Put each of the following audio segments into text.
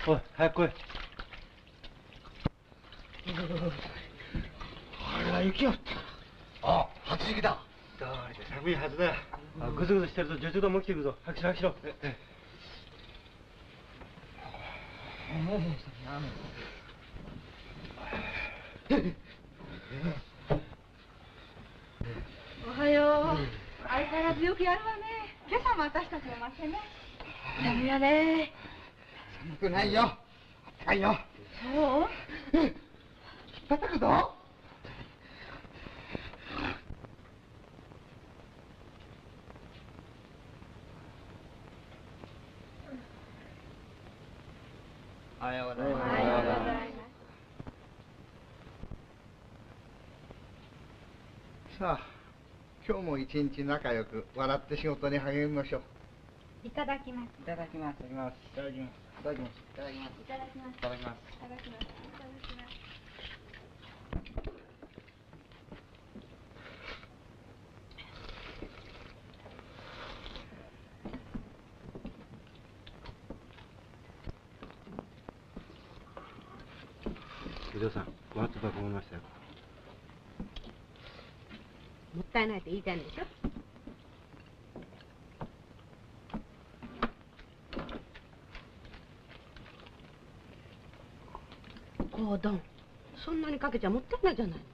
おい、早く来い。 あれは雪降った。あ、初雪だ。 どうりで寒いはずだ。ぐずぐずしてると女中ども来てくるぞ。早くしろ、早くしろ。 おはよう。相変わらずよくやるわね。今朝も私たちの負けね。ダメやね。 寒くないよ。あったかいよ。 そう？ 引っ叩くぞ。おはようございます。 おはようございます。 さあ、今日も一日仲良く笑って仕事に励みましょう。 いただきます。 いただきます。いただきます。いただきます。いただきます。いただきます。 いただきます。 いただきます。 いただきます。いただきます。 お嬢さん、ご飯とか思いましたよ。 もったいないって言いたいんでしょ。ゴードン、そんなにかけちゃもったいないじゃないの。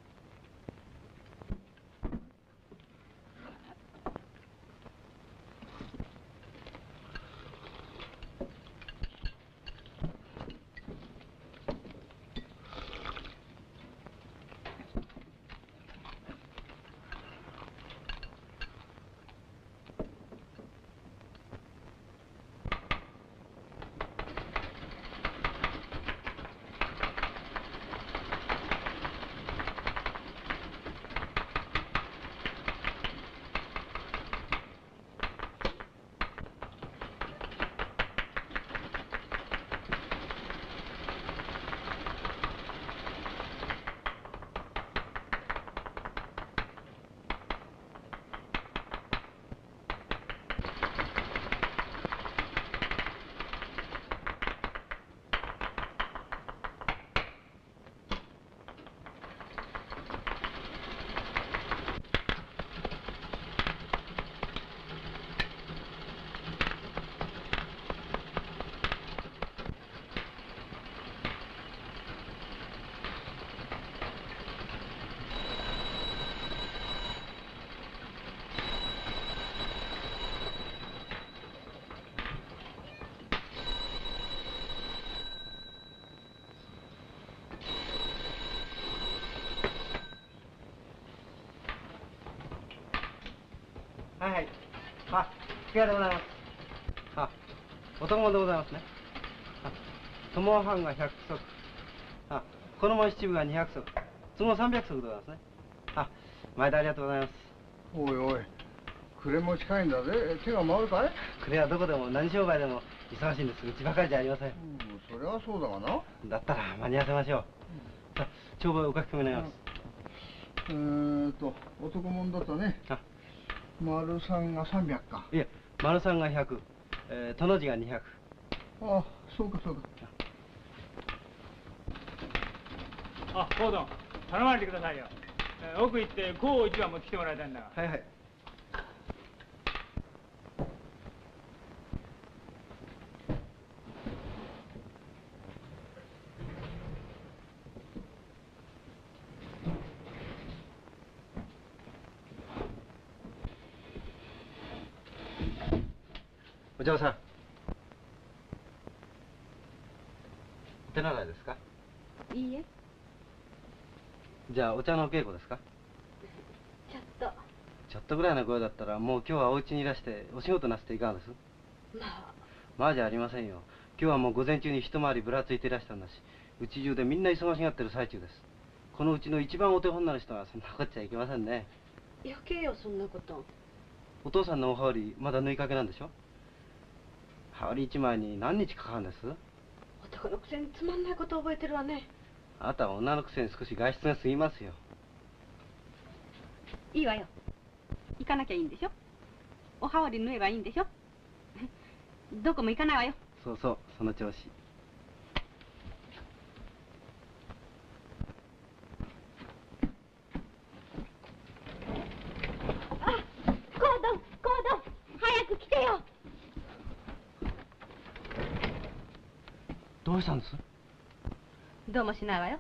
はいはい。あ、つやでございます。あ、男物でございますね。あ、友藩が100足。あ、このも七分が200足。都合300足でございますね。あ、毎度ありがとうございます。 おいおい、暮れも近いんだぜ。手が回るかい？ 暮れはどこでも何商売でも忙しいんです。うちばかりじゃありません。 それはそうだがな。 だったら間に合わせましょう。さあ、帳簿お書き込み願います。 男物だとね。 あ、 丸三が300か。 いえ、丸三が100、との字が200。 ああ、そうかそうか。 あ、ゴードン、頼まれてくださいよ。奥行って甲を一番持ってきてもらいたいんだが。 はいはい。お嬢さん、お手習いですか？ いいえ。 じゃあお茶のお稽古ですか？ ちょっと。 ちょっとぐらいの声だったらもう今日はお家にいらしてお仕事なすっていかがです？ まあ。 まあじゃありませんよ。今日はもう午前中に一回りぶらついていらしたんだし、うち中でみんな忙しがってる最中です。このうちの一番お手本なる人はそんなことっちゃいけませんね。 余計よ、そんなこと。 お父さんのお羽織まだ縫いかけなんでしょ？羽織一枚に何日かかるんです？ 男のくせにつまんないこと覚えてるわね。 あなたは女のくせに少し外出が過ぎますよ。 いいわよ。行かなきゃいいんでしょ。お羽織縫えばいいんでしょ。どこも行かないわよ。 そうそう、その調子。 どうしたんです？ どうもしないわよ。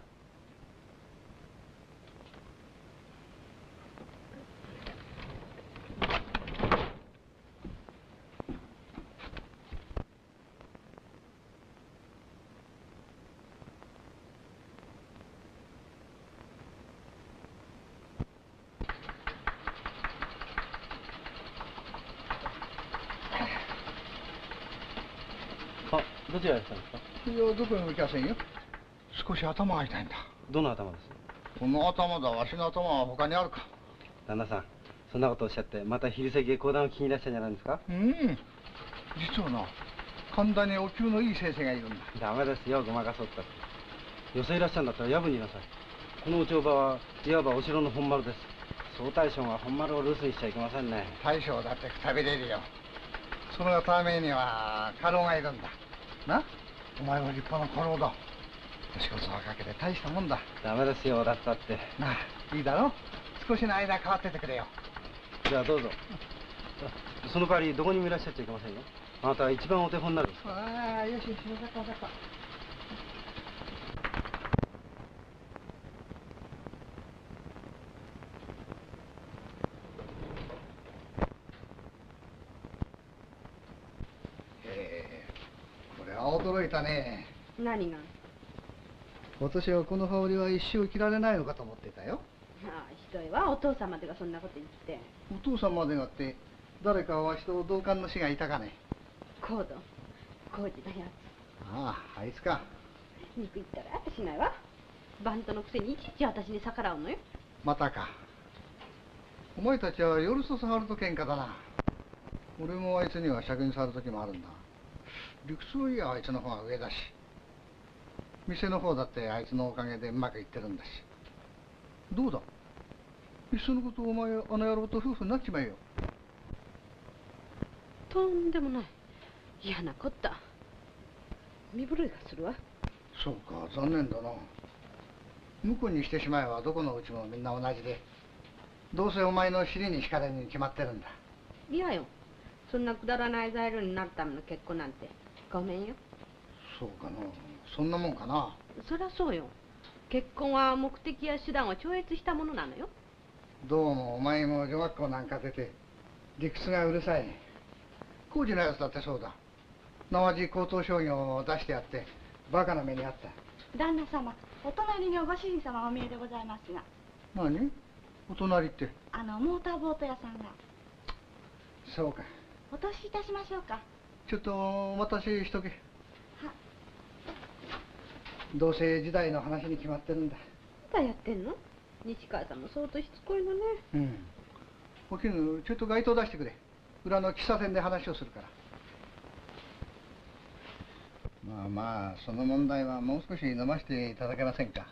あ、どちらへ来たんですか？ いや、どこにも行きませんよ。少し頭が痛いんだ。 どの頭です？ この頭だ。わしの頭は他にあるか。 旦那さん、そんなことおっしゃってまた昼先へ講談を聞きにいらっしゃるんじゃないですか？ 実はな、神田にお灸のいい先生がいるんだ。 ダメですよ、ごまかそうったって。よそいらっしゃるんだったら夜分にいなさい。このお帳場はいわばお城の本丸です。総大将が本丸を留守にしちゃいけませんね。 大将だってくたびれるよ。そのためには家老がいるんだ。な、お前は立派な家老だ。年こそはかけて大したもんだ。 ダメですよ、だったって。 なあ、いいだろ。少しの間変わっててくれよ。 じゃあどうぞ。その代わりどこにもいらっしゃっちゃいけませんよ。あなたは一番お手本になるんです。 ああ、よしよし、分かった分かった。これは驚いたね。 何が？ 私はこの羽織は一生着られないのかと思ってたよ。 ああ、ひどいわ。お父さんまでがそんなこと言って。 お父さんまでがって誰かわしと同感の死がいたかね。 コード工事のやああ、あいつか。 つ。肉言ったらしないわ。バントのくせにいちいち私に逆らうのよ。 またか。お前たちは夜そさはると喧嘩だな。俺もあいつには酌に触る時もあるんだ。理屈を言えばあいつの方が上だし、店の方だってあいつのおかげでうまくいってるんだし。どうだ、いっそのことお前あの野郎と夫婦になっちまえよ。 とんでもない。嫌なこった。身震いがするわ。 そうか、残念だな。婿にしてしまえばどこのうちもみんな同じで、どうせお前の尻に敷かれるに決まってるんだ。 いやよ。そんなくだらない材料になるための結婚なんてごめんよ。 そうかな、そんなもんかな。 そりゃそうよ。結婚は目的や手段を超越したものなのよ。 どうもお前も女学校なんか出て理屈がうるさい。工事のやつだってそうだ。淡路高等商業を出してやってバカな目にあった。 旦那様、お隣にご主人様がお見えでございますが。 何？お隣って？ モーターボート屋さんが。 そうか。 お通しいたしましょうか。 ちょっとお待たせしとけ。 は。 同棲時代の話に決まってるんだ。 まだやってんの？西川さんも相当しつこいのね。 お絹、ちょっと街灯出してくれ。裏の喫茶店で話をするから。まあまあ、その問題はもう少し飲ませていただけませんか。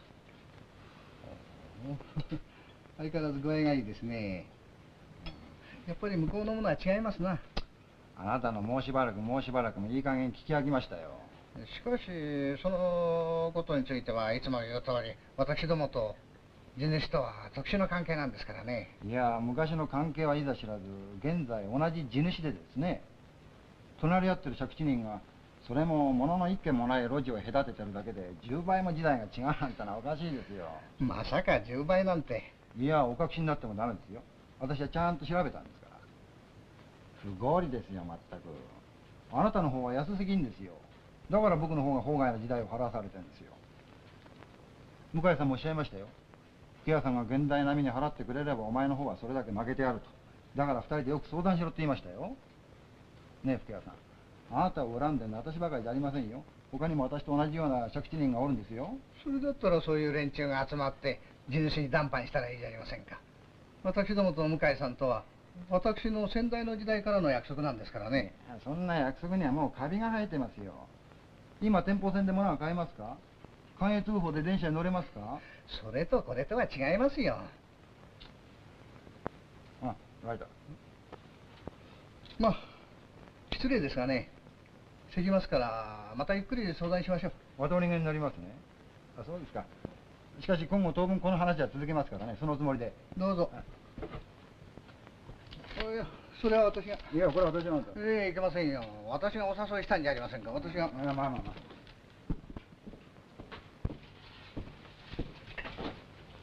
相変わらず具合がいいですね。やっぱり向こうのものは違いますな。 あなたのもうしばらくもいい加減聞き飽きましたよ。 しかし、そのことについてはいつも言う通り、私どもと地主とは特殊な関係なんですからね。 いや、昔の関係はいざ知らず、現在同じ地主でですね、隣り合ってる借地人が、それも物の一軒もない路地を隔ててるだけで10倍も時代が違うなんてのはおかしいですよ。 まさか10倍なんて。 いや、お隠しになってもダメですよ。私はちゃんと調べたんですから。不合理ですよ、まったく。あなたの方は安すぎんですよ。だから僕の方が法外な時代を払わされてるんですよ。向井さんもおっしゃいましたよ。吹屋さんが現代並みに払ってくれればお前の方はそれだけ負けてやると。だから二人でよく相談しろって言いましたよ。ねえ吹屋さん、あなたを恨んでるのは私ばかりじゃありませんよ。他にも私と同じような借地人がおるんですよ。 それだったらそういう連中が集まって地主に談判したらいいじゃありませんか。私どもと向井さんとは私の先代の時代からの約束なんですからね。 そんな約束にはもうカビが生えてますよ。今天保線で物が買えますか？関越通報で電車に乗れますか？ それとこれとは違いますよ。 あ、ライト。 まあ失礼ですがね、せきますからまたゆっくり相談しましょう。 お通りになりますね。あ、そうですか。しかし今後当分この話は続けますからね、そのつもりで。 どうぞ。いや、それは私が。 いや、これは私なんだ。 いけませんよ。私がお誘いしたんじゃありませんか。私が。 まあ。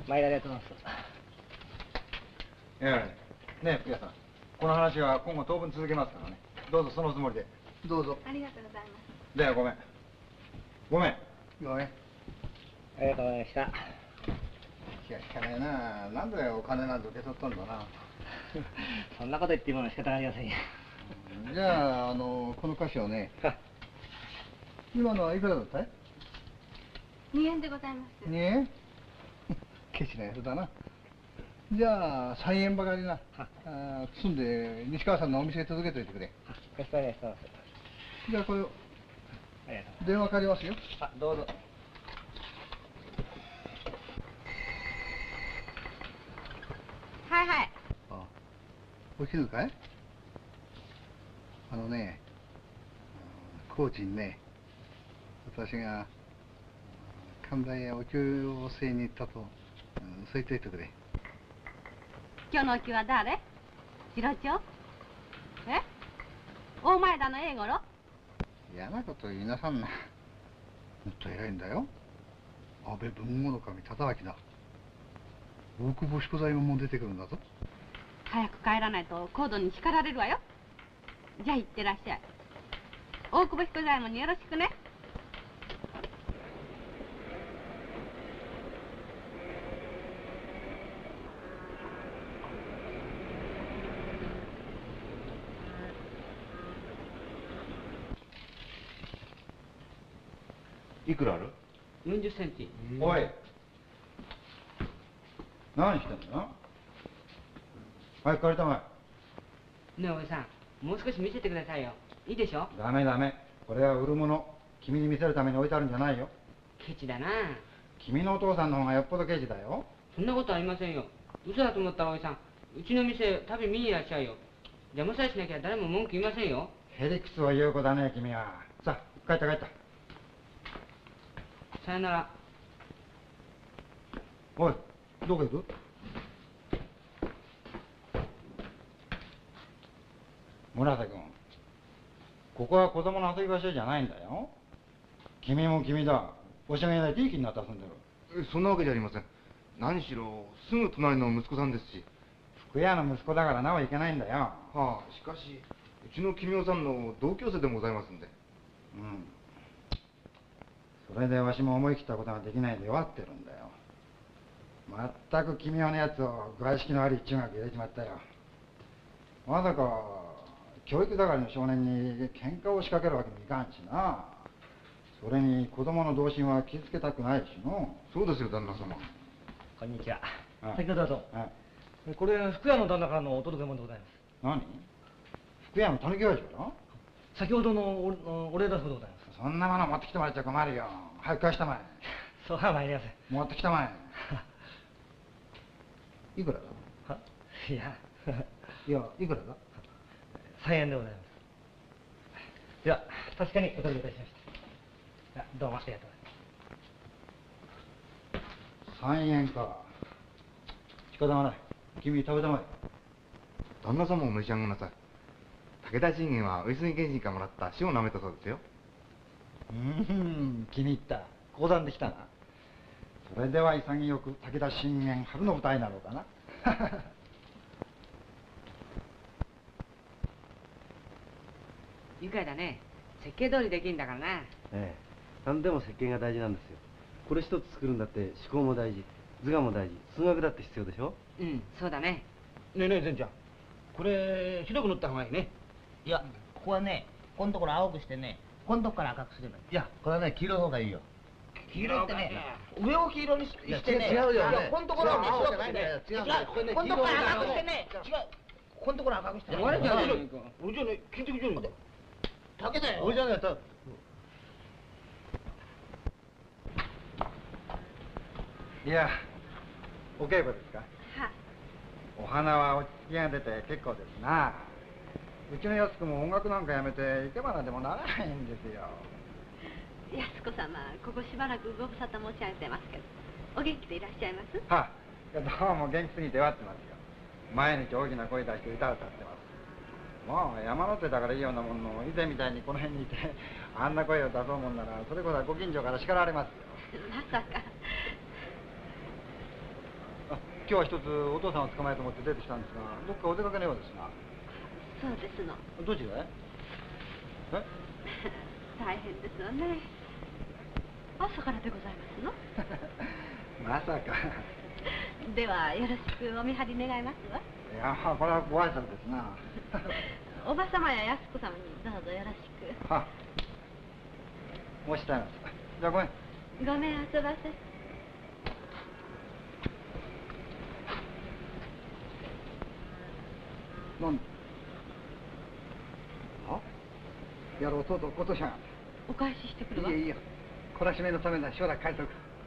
毎度ありがとうございます。 ええ、ねえ、福屋さん。この話は今後当分続けますからね。どうぞそのつもりで。 どうぞ。 ありがとうございます。 ではごめん。ごめん。 ごめん。 ありがとうございました。 気が利かないな。なんでお金なんて受け取ったんだな。 そんなこと言っても仕方ありませんよ。 じゃあ、この歌詞をね、今のはいくらだったい 2円でございます。 ?2 円ケチなやつだな。じゃあ、3円ばかりな。積んで、西川さんのお店へ届けといてくれ。 かしこまりました。 じゃあ、これを、 ありがとう。 電話借りますよ。 あ、どうぞ。 はいはい。 あ、お昼かい高知にね、私が神田へお灸を据えに行ったと、そう言っておいてくれ。 今日のお灸は誰？次郎長？え？大前田の英五郎？ 嫌なこと言いなさんな。もっと偉いんだよ。安倍文豪の神忠明だ。大久保彦左衛門も出てくるんだぞ。 早く帰らないと高度に叱られるわよ。じゃあ行ってらっしゃい。大久保彦左衛門によろしくね。 いくらある 40センチ。 おい。何してんの早く借りたまえ。 ねえおじさん、もう少し見せてくださいよ。いいでしょ？ ダメダメ。これは売るもの。君に見せるために置いてあるんじゃないよ。 ケチだな。 君のお父さんの方がよっぽどケチだよ。 そんなことありませんよ。嘘だと思ったらおじさん、うちの店食べ見にいらっしゃいよ。邪魔さえしなきゃ誰も文句言いませんよ。 へりくつを言う子だね、君は。さあ、帰った帰った。 さよなら。 おい、どこ行く村瀬君、ここは子供の遊び場所じゃないんだよ。君も君だ。おしゃれな地域になって遊んでる。 そんなわけじゃありません。何しろすぐ隣の息子さんですし。 福屋の息子だからなおいけないんだよ。 はあ、しかしうちの君雄さんの同級生でもございますんで。 うん。それでわしも思い切ったことができないで弱ってるんだよ。まったく君雄のやつを具合式の悪い中学入れちまったよ。まさか教育係の少年に喧嘩を仕掛けるわけにいかんしな。それに子供の同心は傷つけたくないしの。 そうですよ、旦那様。 こんにちは。 あ先ほどはどうも。 あこれ福屋の旦那からのお届け物でございます。 何福山たぬき親父から先ほどのお礼だそうでございます。 そんなもの持ってきてもらっちゃ困るよ。早く返したまえ。 そうは参りません。 持ってきたまえ。いくらだいや、 いや、いくらだ 3円でございます。では、確かにお届けいたしました。どうもありがとうございます。 3円か。仕方がない。君食べたまえ。 旦那様も召し上がりなさい。武田信玄は上杉謙信からもらった塩を舐めたそうですよ。 気に入った。講談できたな。それでは潔く武田信玄春の舞台になろうかな。 愉快だね。設計通りできるんだからな。 ええ、何でも設計が大事なんですよ。これ一つ作るんだって思考も大事、図画も大事、数学だって必要でしょ。 うん、そうだね。 ねえねえ、善ちゃん。これ、白く塗った方がいいね。 いや、ここはね、このところ青くしてね、このとこから赤くすればいい。いや、これはね、黄色の方がいいよ。黄色ってね、上を黄色にしてね、 違うよねいやこのところは青白くしてね、違う、これね、 このところ黄色赤くしてね、違う、このところ赤くしてね。 お前じゃねえか。俺じゃねえ、聞いてきてるんだ。 竹だよ。 俺じゃねえと。 いや、お稽古ですか。 はい。 お花は落ち着きが出て結構ですな。うちの安子も音楽なんかやめて生け花でもならないんですよ。 安子様、ここしばらくご無沙汰申し上げてますけど、お元気でいらっしゃいます？ はあ、いやどうも元気すぎて弱ってますよ。毎日大きな声出して歌を歌ってます。もう山の手だからいいようなもんの、以前みたいにこの辺にいてあんな声を出そうもんなら、それこそご近所から叱られますよ。 まさか。 日は一つお父さんを捕まえようと思って出てきたんですが、どっかお出かけのようですな。 そうですの。 どちらへ？え？ 大変ですわね。朝からでございますの？ まさか。 ではよろしくお見張り願いますわ。 いや、これはご挨拶ですな。 おば様や安子様にどうぞよろしく。 は申し伝えます。じゃあごめん。 ごめん遊ばせ。 なんで？は？やろうとうとうことしやがっお返ししてくるわ。 て。いいよいいよ。懲らしめのためなら将来返しとく。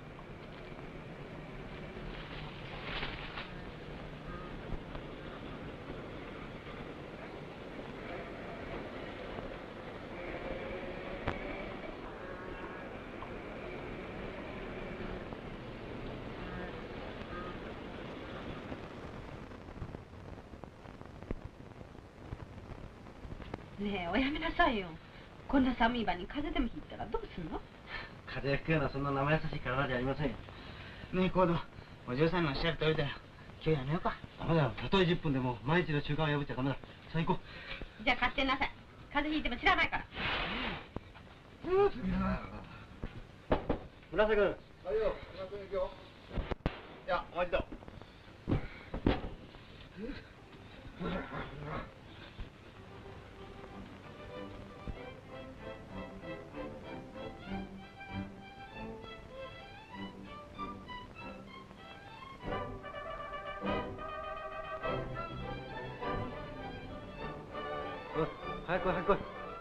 ねえ、おやめなさいよ。こんな寒い場に風邪でもひいたらどうすんの？ 風邪ひくようなそんな生優しい体じゃありませんよ。 ねえ、コード、お嬢さんのおっしゃる通りだよ。今日やめようか。 ダメだよ。たとえ10分でも毎日の習慣を破っちゃダメだ。さあ行こう。 じゃあ勝手になさい。風邪ひいても知らないから。 村瀬君。 はいよ、今行くよ。いや、お待ちだ。 早く来い早く来い。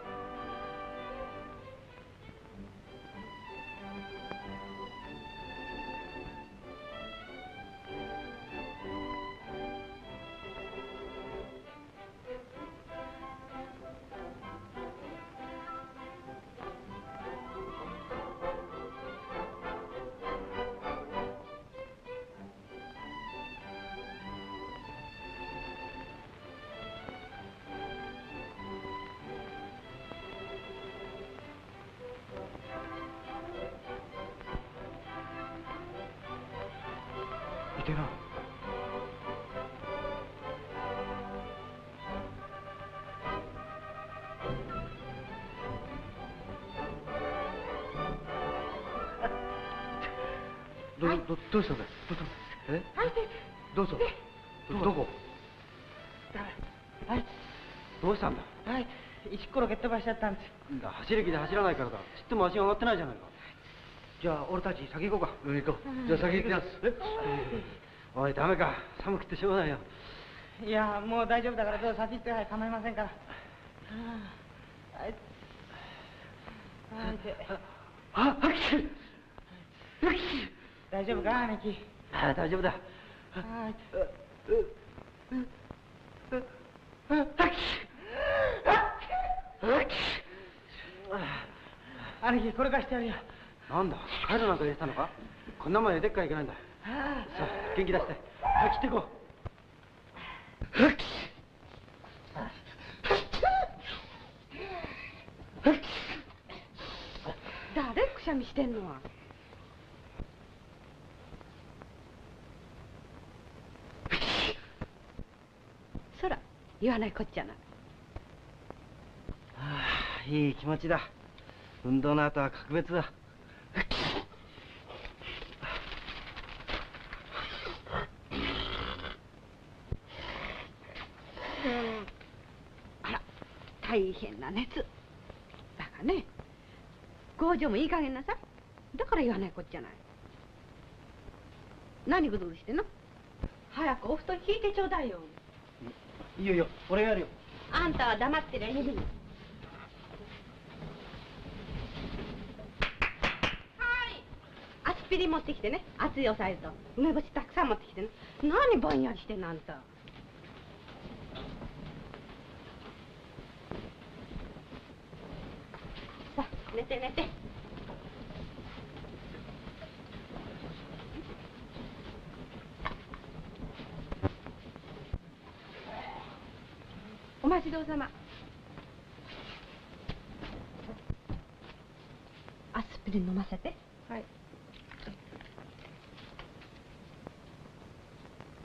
いけな。どうしたんだよ。え？どうぞ。どこ？ はい。 どうしたんだ。 はい。石ころ蹴っ飛ばしちゃったんです。 走る気で走らないからだ。ちっとも足が上がってないじゃないか。じゃあ俺たち先行こうか。行こう。じゃあ先行きます。おいダメか。寒くてしょうがないよ。 いや、もう大丈夫だからどうぞ先行ってはい構いませんから。はい。はいで。大丈夫か兄貴。 大丈夫だ。 はい。兄貴これ貸してやるよ。 なんだ帰るなんか入れてたのか。こんな前ででっかいけないんだ。さあ元気出して。はい切っていこう。 誰くしゃみしてんのは。そら言わないこっちゃない。 いい気持ちだ。運動の後は格別だ。 あら大変な熱だからね。強情もいい加減なさ。だから言わないこっちゃない。何ぐずぐずしてんの。早くお布団引いてちょうだいよ。 いいよいいよ俺がやるよ。 あんたは黙ってりゃいいの。アスピリン持ってきてね。熱いおさゆと梅干したくさん持ってきてね。何ぼんやりしてんのあんた。さあ寝て寝て。お待ちどうさま。アスピリン飲ませて。はい。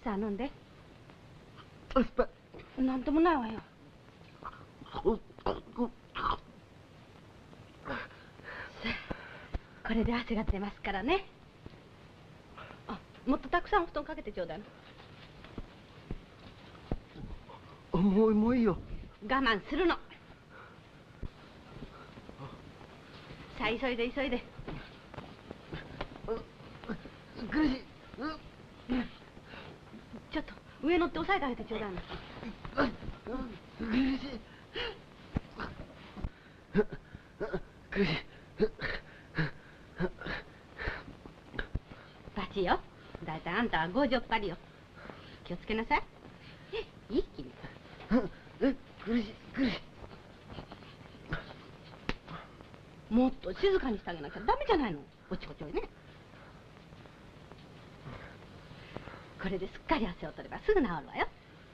さあ飲んで。 酸っぱい。 なんともないわよ。これで汗が出ますからね。あ、もっとたくさんお布団かけてちょうだいな。 もういいよ。 我慢するの。さあ急いで急いで。 苦しい。 ちょっと上乗って押さえてあげてちょうだいな。 苦しい。苦しい。 バチよ。だいたいあんたは強情っぱりよ。気をつけなさい。一気に。 苦しい。 もっと静かにしてあげなきゃダメじゃないの。おちこちょいね。これですっかり汗を取ればすぐ治るわよ。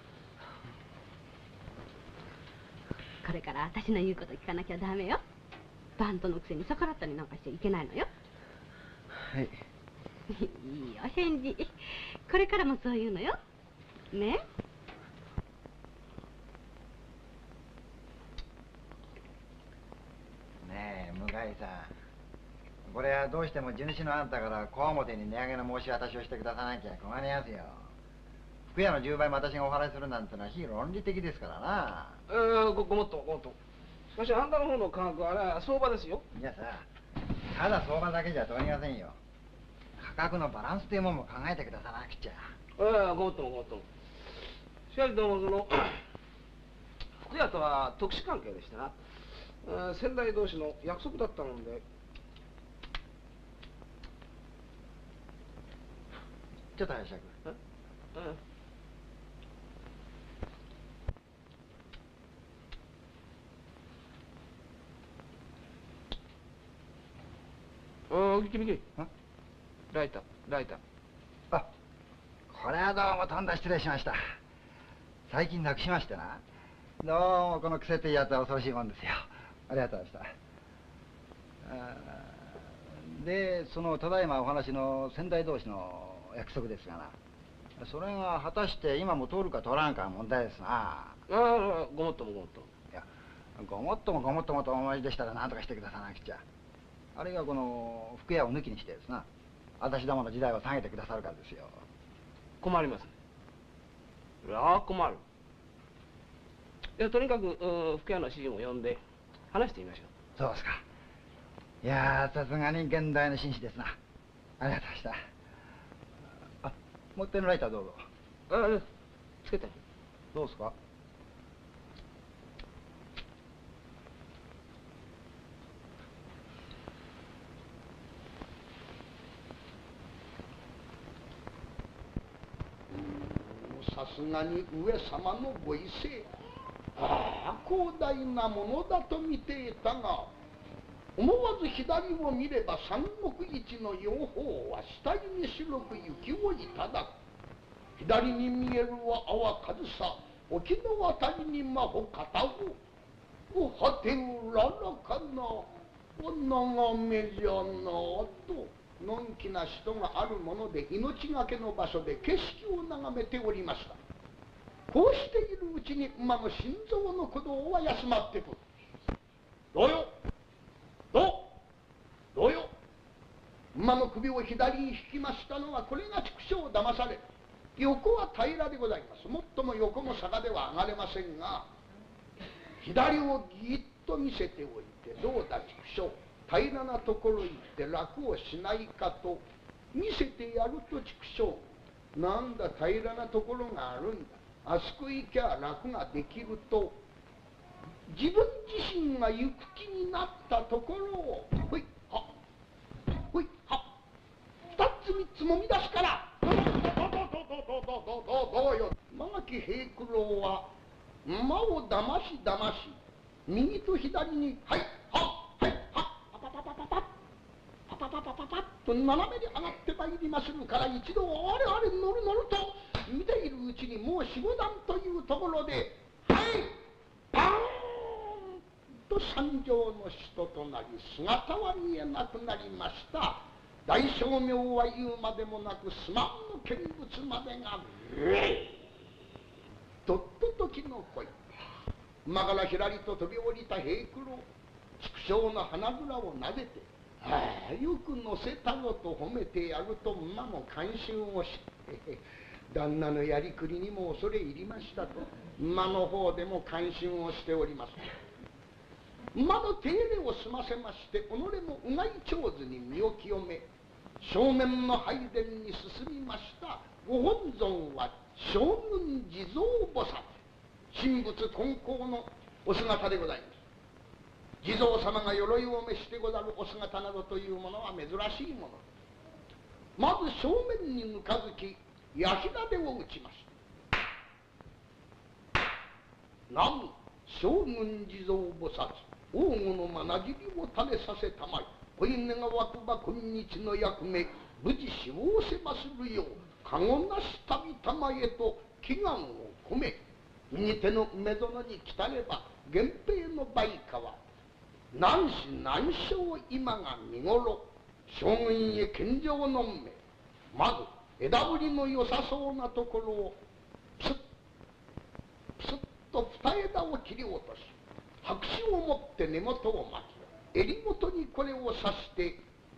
これから私の言うこと聞かなきゃダメよ。バントのくせに逆らったりなんかしちゃいけないのよ。 はい。 いいよ返事。これからもそう言うのよ。ね。 ねえ向井さん、これはどうしても地主のあんたから小表に値上げの申し渡しをしてくださなきゃ困りますよ。服屋の10倍も私がお払いするなんてのは非論理的ですからな。 ごもっと。しかしあんたの方の価格はあれは相場ですよ。 いやさ、ただ相場だけじゃ通りませんよ。価格のバランスというもんも考えてくださなくちゃ。 ごもっとも。しかしどうもその服屋とは特殊関係でしてな、先代同士の約束だったもんで。 ちょっと拝借。 君ライター。 あ、これはどうもとんだ失礼しました。最近なくしましてな。どうもこの癖というやつは恐ろしいもんですよ。ありがとうございました。で、そのただいまお話の先代同士の約束ですがな、それが果たして今も通るか通らんかは問題ですな。 ごもっとも。 いや、ごもっともとお思いでしたら何とかしてくださなくちゃ。あるいはこの服屋を抜きにしてですな、私どもの時代を下げてくださるからですよ。 困りますね。いや困る。いやとにかく服屋の主人を呼んで話してみましょう。 そうですか。いやさすがに現代の紳士ですな。ありがとうございました。あ、もう一点のライターどうぞ。 つけて。 どうですか。 さすがに上様のご威勢、広大なものだと見ていたが、思わず左を見れば三国一の養蜂は下着に白く雪をいただく。左に見えるは淡上さ、沖の渡りに真帆片を果てうららかなお眺めじゃなと。のんきな人があるもので命がけの場所で景色を眺めておりました。こうしているうちに馬の心臓の鼓動は休まってくる。どうよ馬の首を左に引きましたのはこれが畜生を騙され、横は平らでございます。もっとも横も坂では上がれませんが、左をぎっと見せておいて、どうだ畜生、平らなところ行って楽をしないかと見せてやると、畜生、なんだ平らなところがあるんだ、あそこ行きゃ楽ができると、自分自身が行く気になったところを、ほいは二つ三つもみ出すから、どうよ。間垣平九郎は馬をだまし右と左にパッと斜めに上がってまいりまするから、一度あれ乗ると見ているうちにもう四五段というところで、パーンと三条の人となり、姿は見えなくなりました。 大称名は言うまでもなくすまんの見物までがとっとときの声。馬からひらりと飛び降りた平九郎、畜生の花蔵をなでて、ああよく乗せたぞと褒めてやると馬も感心をして旦那のやりくりにも恐れ入りましたと馬の方でも感心をしております。馬の手入れを済ませまして己もうがい上手に身を清め正面の拝殿に進みました。ご本尊は将軍地蔵菩薩神仏混交のお姿でございます。地蔵様が鎧を召してござるお姿などというものは珍しいもの。まず正面にぬかづき焼き盾を打ちました。南無将軍地蔵菩薩王吾のまなじりを垂れさせたまい恋願わくば今日の役目無事死亡せまするようかごなし旅玉へと祈願を込め右手の梅園に来たれば源平の梅花は何し何生今が見頃将軍へ献上の目まず枝ぶりの良さそうなところをプスップスッと二枝を切り落とし白紙を持って根元を巻き襟元にこれを刺して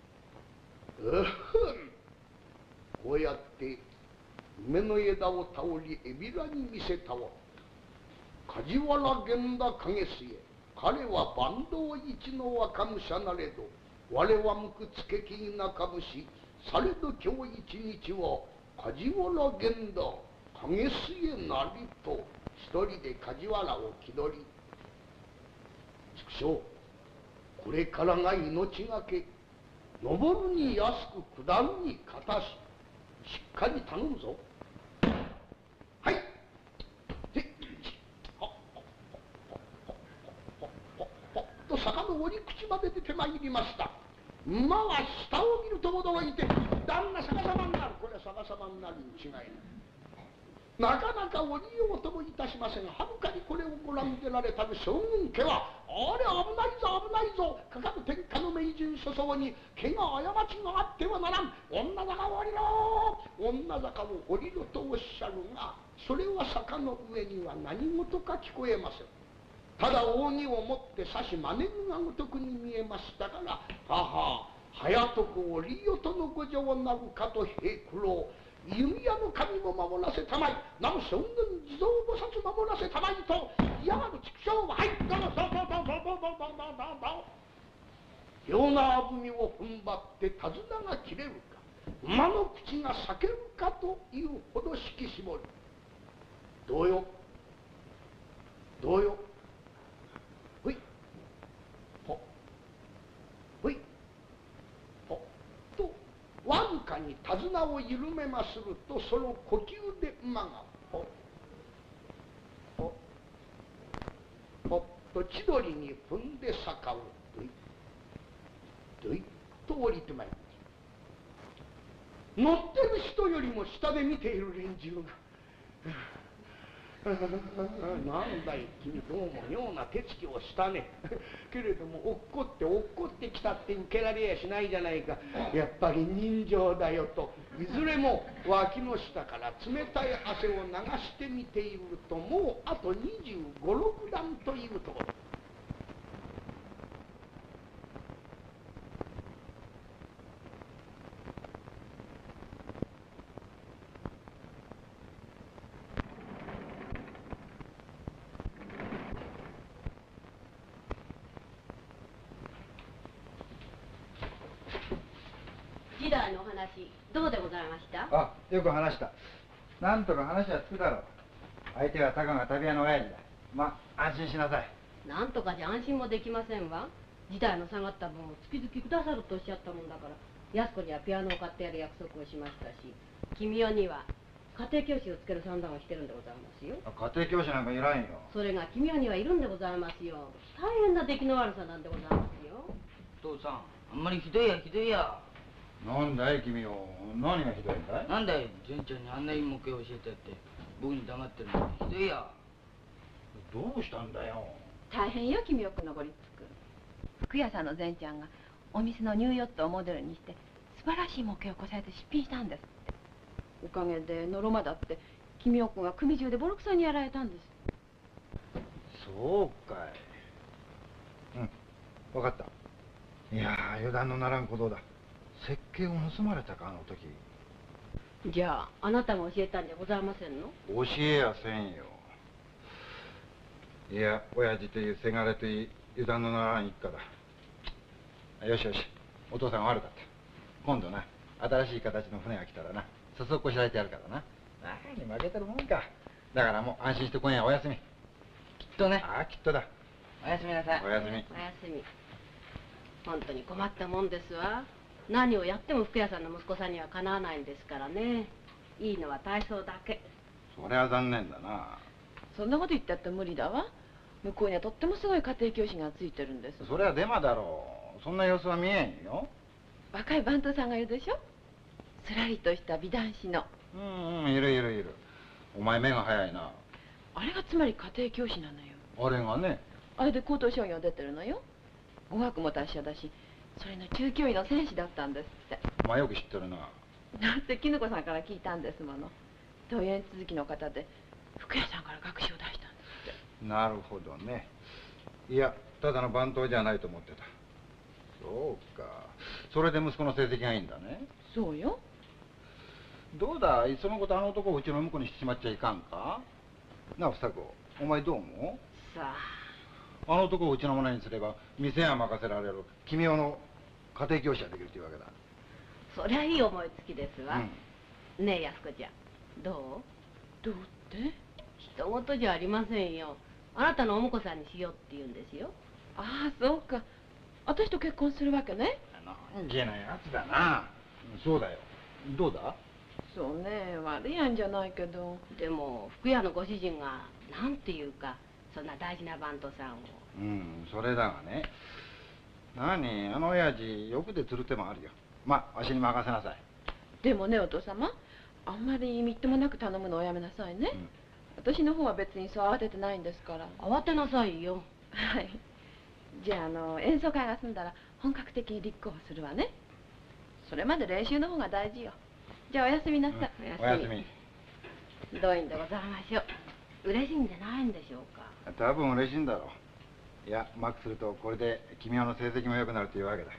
こうやって梅の枝を倒り海老名に見せたわ。梶原源田景末彼は坂東一の若武者なれど我は無くつけき中武されど今日一日は梶原源田景末なりと一人で梶原を気取り畜生これからが命がけ登るに安く下るに堅ししっかり頼むぞ。はいと坂の折り口まで出てまいりました。馬は下を見ると驚いて旦那逆さまになる。これは逆さまになるに違いない。なかなか降りようともいたしません。はるかにこれをご覧に出られたる将軍家はあれ危ないぞ危ないぞかかる天下の名人諸相に毛が過ちがあってはならん女坂を降りろ女坂を降りろとおっしゃるがそれは坂の上には何事か聞こえません。ただ扇を持って差しまねぐがごとくに見えましたからはは早とく降りよとのご情なるかと平九郎弓矢の神も守らせたまいなお将軍地蔵菩薩守らせたまいと嫌がる畜生ははいどうぞどうぞどうぞどうぞどうぞ両なあぶみを踏ん張って手綱が切れるか馬の口が裂けるかというほど引き絞る。どうよどうよほいほほいほとわずかに手綱を緩めまするとその呼吸で馬がほほほっと千鳥に踏んで坂をどいどいと降りてまいります。乗ってる人よりも下で見ている連中がなんだい君どうも妙な手つきをしたねけれども落っこってきたって受けられやしないじゃないか。やっぱり人情だよといずれも脇の下から冷たい汗を流してみているともうあと25、6段というところ。 時代のお話どうでございました？ あ、よく話した。なんとか話はつくだろう。相手はたかが旅屋の親父だ。まあ安心しなさい。 なんとかじゃ安心もできませんわ。時代の下がった分を月々くださるとおっしゃったもんだから安子にはピアノを買ってやる約束をしましたし君代には家庭教師をつける算段をしてるんでございますよ。 家庭教師なんかいらんよ。 それが君代にはいるんでございますよ。大変な出来の悪さなんでございますよ。 父さんあんまりひどいやひどいや。 なんだい君よ。何がひどいんだい？ なんだい純ちゃんにあんないい模型を教えてやって僕に黙ってるなんてひどいや。 どうしたんだよ。 大変よ君代くんのご立腹。服屋さんの善ちゃんがお店のニューヨットをモデルにしてス素晴らしい模型をこさえて出品したんです。 おかげでノロマだって君おくんが組中でボロクソにやられたんです。 そうかい。うん、分かった。いやー、油断のならんことだ。設計を盗まれたか、あの時。 じゃああなたが教えたんじゃございませんの？ 教えやせんよ。いや、親父というせがれといい油断のならん一家だ。よしよし、お父さん悪かった。今度な、新しい形の船が来たらな、早速こしらえてやるからな。何負けてるもんか。だからもう安心して今夜お休み。きっとね。ああ、きっとだ。 おやすみなさい。 おやすみ。 おやすみ。本当に困ったもんですわ。何をやっても服屋さんの息子さんにはかなわないんですからね。いいのは体操だけ。 そりゃ残念だな。 そんなこと言ったって無理だわ。向こうにはとってもすごい家庭教師がついてるんです。 そりゃデマだろう。そんな様子は見えんよ。 若い番頭さんがいるでしょ。すらりとした美男子の。 いるいるいる。お前目が早いな。 あれがつまり家庭教師なのよ。 あれがね。 あれで高等商業出てるのよ。語学も達者だし、それの中教医の戦士だったんですって。 お前よく知ってるな。 だって絹子さんから聞いたんですもの。桃園続きの方で服屋さんから学習を出したんですって。 なるほどね。いや、ただの番頭じゃないと思ってた。そうか。それで息子の成績がいいんだね。 そうよ。 どうだ、いっそのことあの男をうちの婿にしてしまっちゃいかんか。なあ、房子、お前どう思う？ さあの男をうちのものにすれば店が任せられる君用の家庭教師ができるというわけだ。 そりゃいい思いつきですわ。ねえ安子ちゃん、どう？ どうって？ 人事じゃありませんよ。あなたのお婿さんにしようって言うんですよ。 ああ、そうか。私と結婚するわけね。 なんげなやつだな。そうだよ。どうだ？ そうね、悪いやんじゃないけど。 でも服屋のご主人がなんていうか、そんな大事な番頭さんを。 それだがね。何、あの親父欲で釣る手もあるよ。まあ、わしに任せなさい。 でもね、お父様、あんまりみっともなく頼むのおやめなさいね。私の方は別にそう慌ててないんですから。 慌てなさいよ。 はい。じゃあ演奏会が済んだら本格的に立候補するわね。それまで練習の方が大事よ。じゃあおやすみなさい。 おやすみ。 どういんでございましょう。嬉しいんじゃないんでしょうか。 多分嬉しいんだろう。いや、うまくするとこれで君の成績も良くなるというわけだ。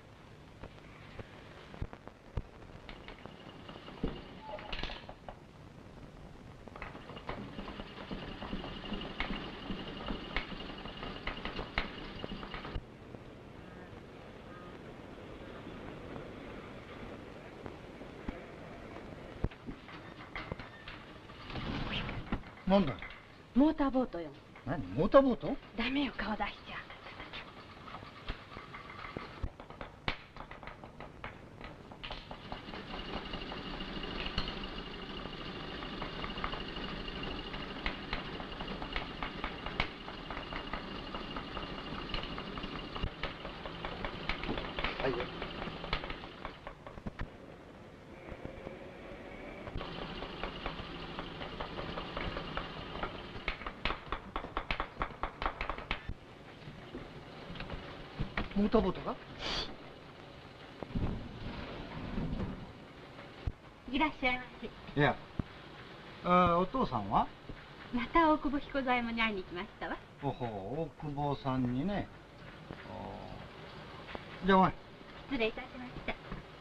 なんだよ。 モーターボートよ。 何、モーターボート？ ダメよ、顔出しちゃ。 はいよ。 モーターボートが？ いらっしゃいませ。 いや、お父さんは？ また大久保彦左衛門に会いに来ましたわ。 おほ、大久保さんにね。じゃあお前。 失礼いたしました。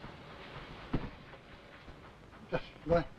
ごめん。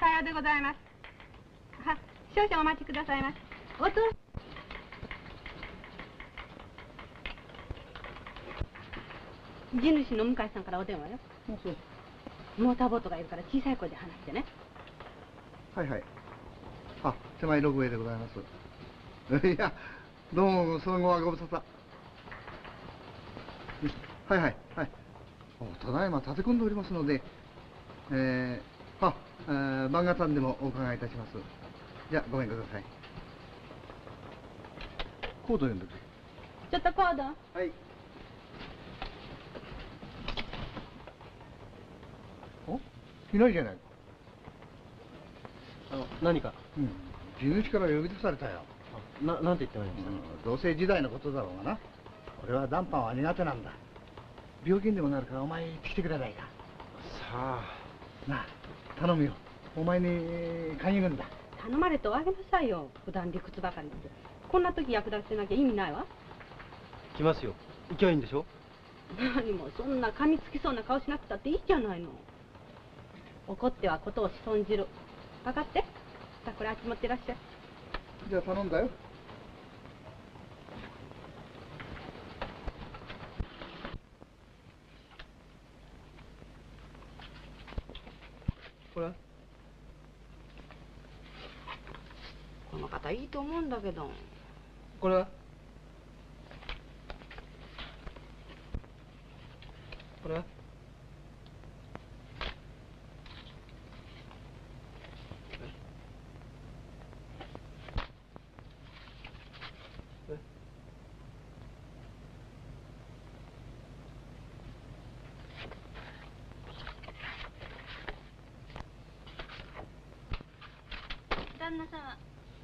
さようでございます。は、少々お待ちくださいませ。 おと地主の向井さんからお電話よ。モーターボートがいるから小さい声で話してね。 はいはい。あ、狭いログウェイでございます。いや、どうもその後はご無沙汰。はいはいはい。ただいま立て込んでおりますので、晩型でもお伺いいたします。じゃあごめんください。コード読んでくれ。 ちょっとコード。 はい。お、いないじゃないか。 何か。 地主から呼び出されたよ。 なんて言ってまいりました。 同棲時代のことだろうがな。俺は談判は苦手なんだ。病気にでもなるからお前行ってきてくれないか。 さあ。 なあ、頼むよ。お前に勧誘軍だ。 頼まれておあげなさいよ。普段理屈ばかりで。こんな時役立てなきゃ意味ないわ。 来ますよ。行きゃいいんでしょ。 何もそんな噛みつきそうな顔しなくたっていいじゃないの。怒ってはことを損じる。分かって。さあこれあっち持ってらっしゃい。 じゃあ頼んだよ。 これこの方いいと思うんだけど。これはこれは旦那様、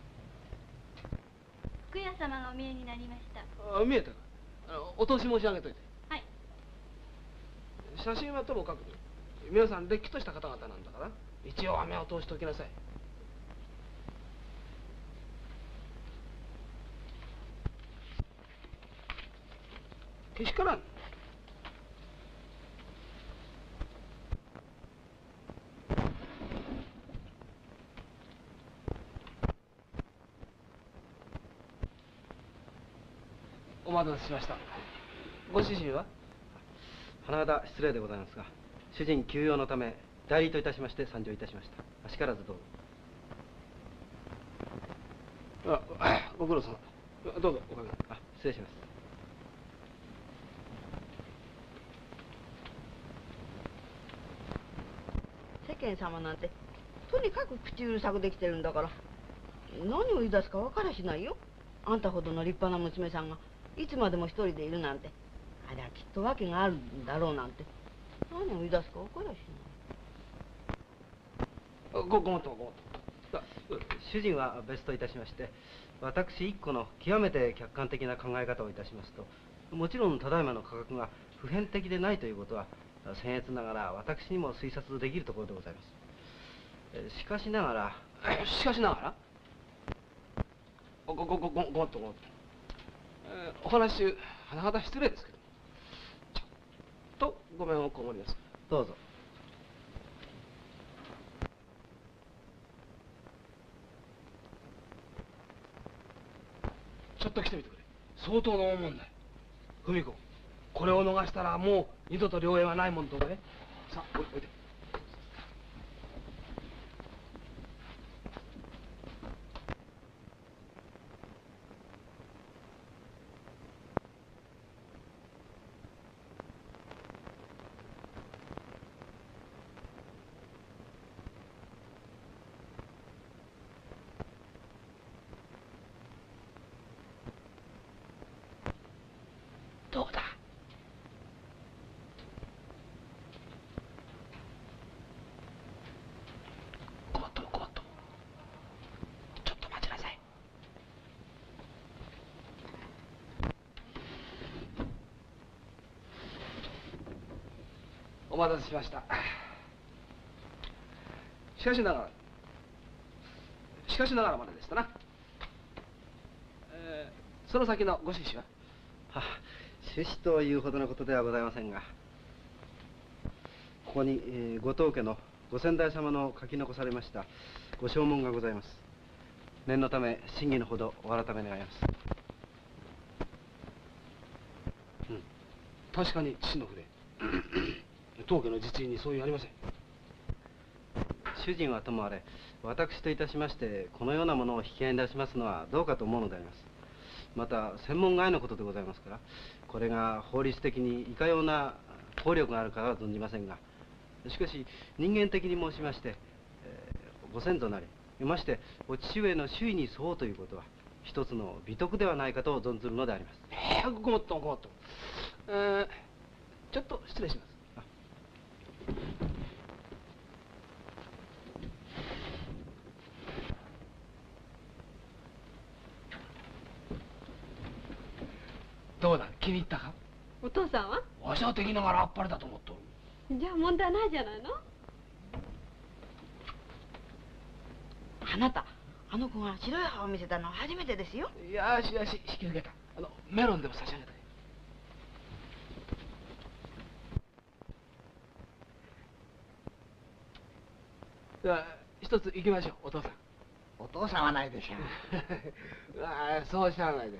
福屋様がお見えになりました。 あ、見えたか。お通し申し上げといて。 はい。 写真はともかく皆さんれっきとした方々なんだから一応は目を通しておきなさい。けしからん。お待たせしました。ご主人は？ 花形失礼でございますが、主人休養のため代理といたしまして参上いたしました。あしからずどうぞ。 ご苦労様。どうぞおかげ。 失礼します。 世間様なんてとにかく口うるさくできてるんだから何を言い出すか分からしないよ。あんたほどの立派な娘さんがいつまでも一人でいるなんて、あれはきっと訳があるんだろうなんて何を言い出すか分からしない。 ごもっと。 主人は別といたしまして、私一個の極めて客観的な考え方をいたしますと、もちろんただいまの価格が普遍的でないということは僭越ながら私にも推察できるところでございます。しかしながらごもっと。 お話し甚だ失礼ですけど、ちょっとごめんをこもります。 どうぞ。 ちょっと来てみてくれ。相当の大問題。文子、これを逃したらもう二度と良縁はないもんとかね。さあ、おいで。どうだ。ごもっと。ちょっと待ちなさい。お待たせしました。しかしながらまででしたな。その先のご趣旨は？ 趣旨というほどのことではございませんが、ここに後藤家のご先代様の書き残されましたご証文がございます。念のため審議のほどお改め願います。 確かに父の筆。当家の実印にそういうありません。 主人はともあれ、私といたしましてこのようなものを引き合いに出しますのはどうかと思うのであります。また専門外のことでございますから、これが法律的にいかような効力があるかは存じませんが、しかし人間的に申しまして、ご先祖なりましてお父上の周囲に沿うということは一つの美徳ではないかと存ずるのであります。 ごもっともごもっとも。ちょっと失礼します。どうだ、気に入ったか？ お父さんは？ わしは敵ながらあっぱれだと思っとる。 じゃあ問題ないじゃないの。 あなた、あの子が白い歯を見せたのは初めてですよ。 よしよし、引き受けた。メロンでも差し上げた。では一つ行きましょう、お父さん。 お父さんはないでしょああ、そうしゃあないで。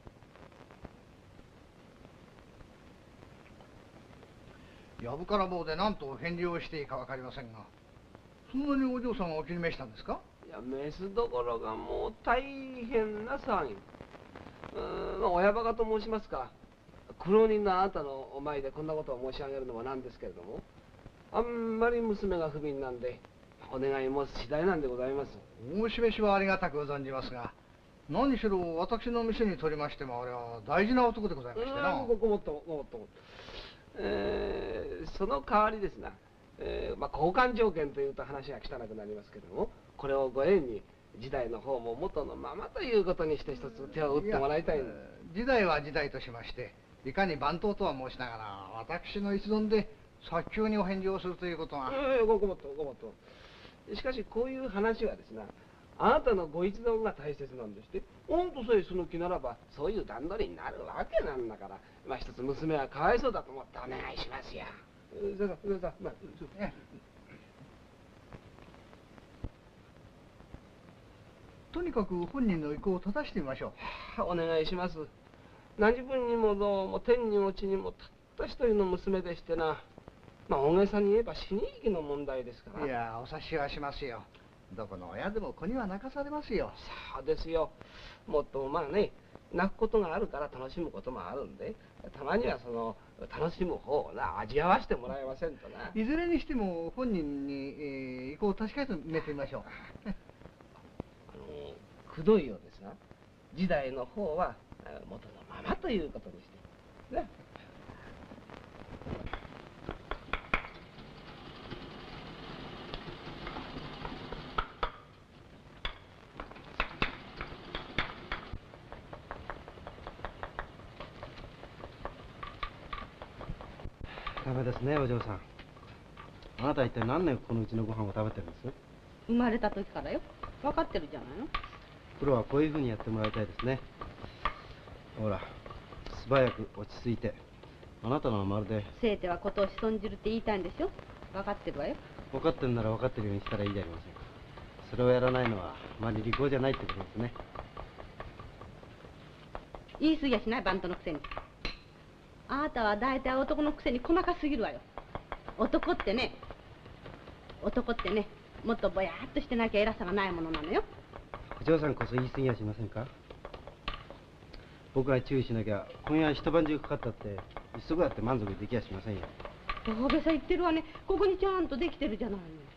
やぶから棒で何と返事をしていいか分かりませんが、そんなにお嬢さんがお気に召したんですか？ いや、メスどころがもう大変な騒ぎ。親バカと申しますか、苦労人のあなたのお前でこんなことを申し上げるのはなんですけれども、あんまり娘が不憫なんでお願い申す次第なんでございます。 お示しはありがたく存じますが、何しろ私の店にとりましてもあれは大事な男でございましてな。 ごもっともごもっとも。その代わりですな、交換条件というと話が汚くなりますけれども、これをご縁に時代の方も元のままということにして一つ手を打ってもらいたいんです。 時代は時代としまして、いかに番頭とは申しながら私の一存で早急にお返事をするということが。 ごもっとごもっと。しかしこういう話はですな、あなたのご一存が大切なんですって。御とさえその気ならばそういう段取りになるわけなんだから、一つ娘はかわいそうだと思ってお願いしますよ。 とにかく本人の意向を正してみましょう。お願いします。何分にもどうも天にも地にもたった一人の娘でしてな、大げさに言えば死に行きの問題ですから。 いや、お察しはしますよ。どこの親でも子には泣かされますよ。 そうですよ。もっと泣くことがあるから楽しむこともあるんで、たまにはその楽しむ方を味わわせてもらえませんとな。 いずれにしても本人に意向を確かめてみましょう。くどいようですが、時代の方は元のままということにしてね。 ダメですね、お嬢さん。あなた一体何年このうちのご飯を食べてるんです？ 生まれた時からよ。分かってるじゃないの。 プロはこういうふうにやってもらいたいですね。ほら、素早く落ち着いて。あなたのはまるで。 せいてはことを仕損じるって言いたいんでしょ。分かってるわよ。 分かってるなら分かってるようにしたらいいじゃありませんか。それをやらないのはあまり利口じゃないってことですね。 言い過ぎやしない、バントのくせに。あなたは大体男のくせに細かすぎるわよ。男ってね、もっとぼやっとしてなきゃ偉さがないものなのよ。 お嬢さんこそ言い過ぎやしませんか？僕が注意しなきゃ今夜一晩中かかったって急ぐだって満足できやしませんよ。 大げさ言ってるわね。ここにちゃんとできてるじゃない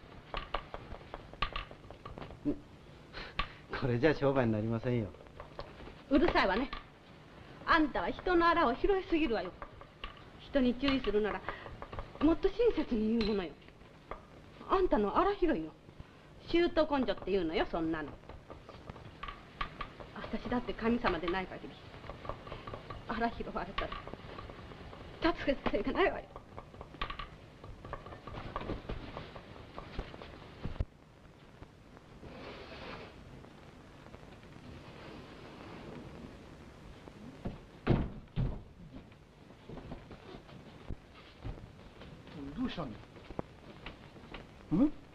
の。 これじゃ商売になりませんよ。 うるさいわね。あんたは人の腹を拾いすぎるわよ。人に注意するならもっと親切に言うものよ。あんたの腹拾いよ。シュート根性って言うのよ、そんなの。私だって神様でない限り腹拾われたら立つ手がないわよ。 どうしたんだ？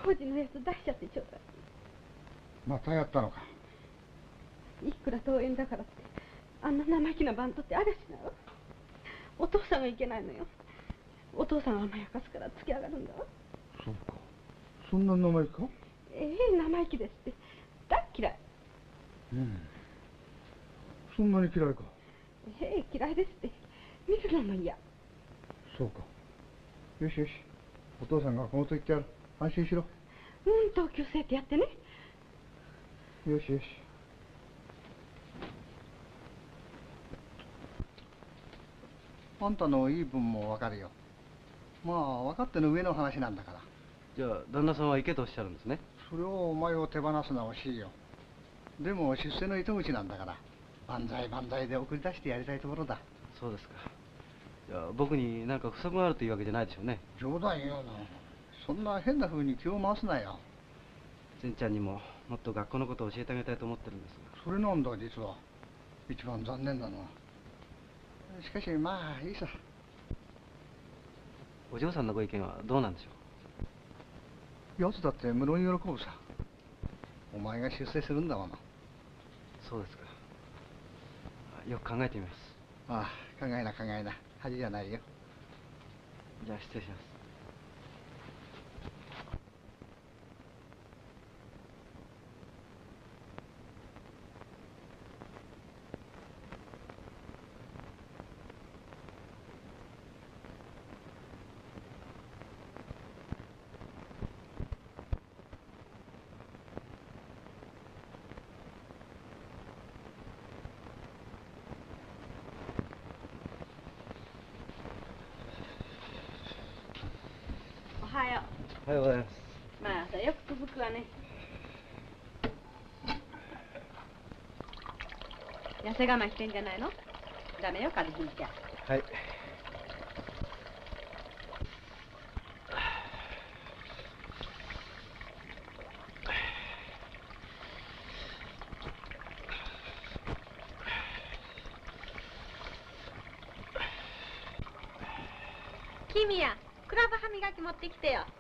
工事のやつ出しちゃってちょうだまたやったのか。 い。いくら登園だからってあんな生意気なバントってありゃしないわ。お父さんがいけないのよ。お父さんが甘やかすから突き上がるんだわ。 そうか。そんな名前か。 生意気ですって大っ嫌い。 そんなに嫌いか。 嫌いですって見るのも嫌。 そうか。よしよし、お父さんがこのと言ってやる。安心しろ。 同級生ってやってね。 よしよし。あんたの言い分もわかるよ。まあ分かっての上の話なんだから。 じゃあ旦那さんは行けとおっしゃるんですね。 それをお前を手放すのは惜しいよ。でも出世の糸口なんだから、万歳万歳で送り出してやりたいところだ。 そうですか。じゃあ僕に何か不足があるというわけじゃないでしょうね。 冗談言うの。そんな変な風に気を回すなよ。 善ちゃんにももっと学校のことを教えてあげたいと思ってるんですが。 それなんだ実は。一番残念なのは。しかしまあいいさ。 お嬢さんのご意見はどうなんでしょう。奴だって無論喜ぶさ。お前が出世するんだもの。 そうですか。よく考えてみます。 ああ、考えな考えな。恥じゃないよ。 じゃあ失礼します。 おはよう。 おはようございます。 まあ朝よく続くわね。痩せ我慢してんじゃないの。ダメよ風邪ひいちゃ。 はい。 君やクラブ歯磨き持ってきてよ。はい。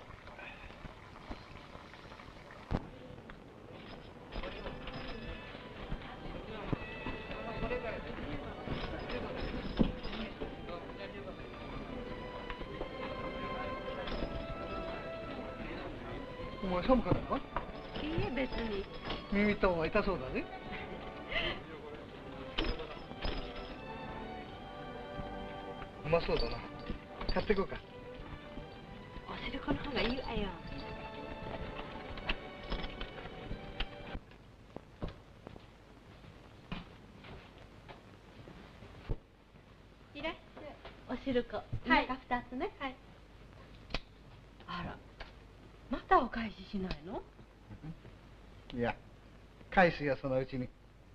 お前寒かったか。 いいえ別に。 耳たぶが痛そうだね。うまそうだな。買ってこうか。 お汁粉の方がいいわよ。いらっしゃい。お汁粉。はい。2つね。はい。あら。またお返ししないの？ いや、返すよそのうちに。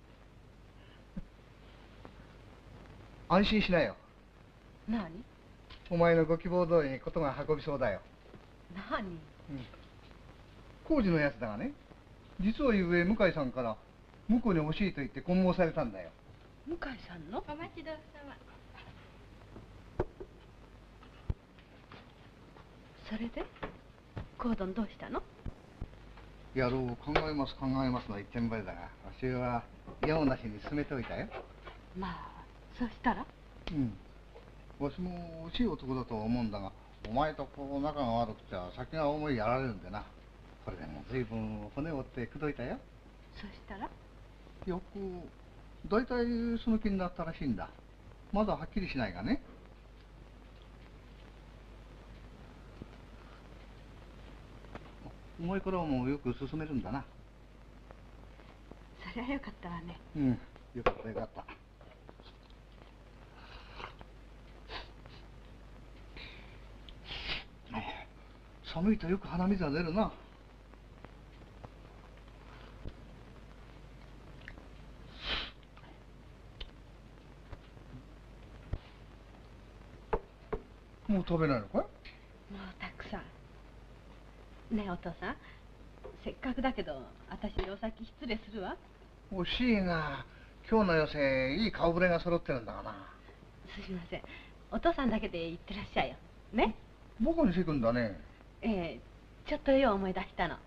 安心しなよ。 何？ お前のご希望通りにことが運びそうだよ。 何？ 工事のやつだがね、実はゆうべ向井さんから向こうに欲しいと言って懇問されたんだよ。 向井さんの？お待ちどうさま。それでコードンどうしたの？ やろう考えます考えますの一点張りだが、わしはやおなしに進めておいたよ。 まあそうしたら？ わしも惜しい男だと思うんだが、お前とこう仲が悪くちゃ先が思いやられるんでな。これでも随分骨折って口説いたよ。 そしたら？ よく大体その気になったらしいんだ。まだはっきりしないがね。お前からもよく進めるんだな。 そりゃよかったわね。 よかったよかった。寒いとよく鼻水が出るな。もう食べないのかい？ もうたくさん。ねえお父さん、せっかくだけど私にお先失礼するわ。 惜しいが、今日の寄せいい顔ぶれが揃ってるんだがな。 すみません、お父さんだけで行ってらっしゃいよね。 僕にしてくんだね。 ちょっとよう思い出したの。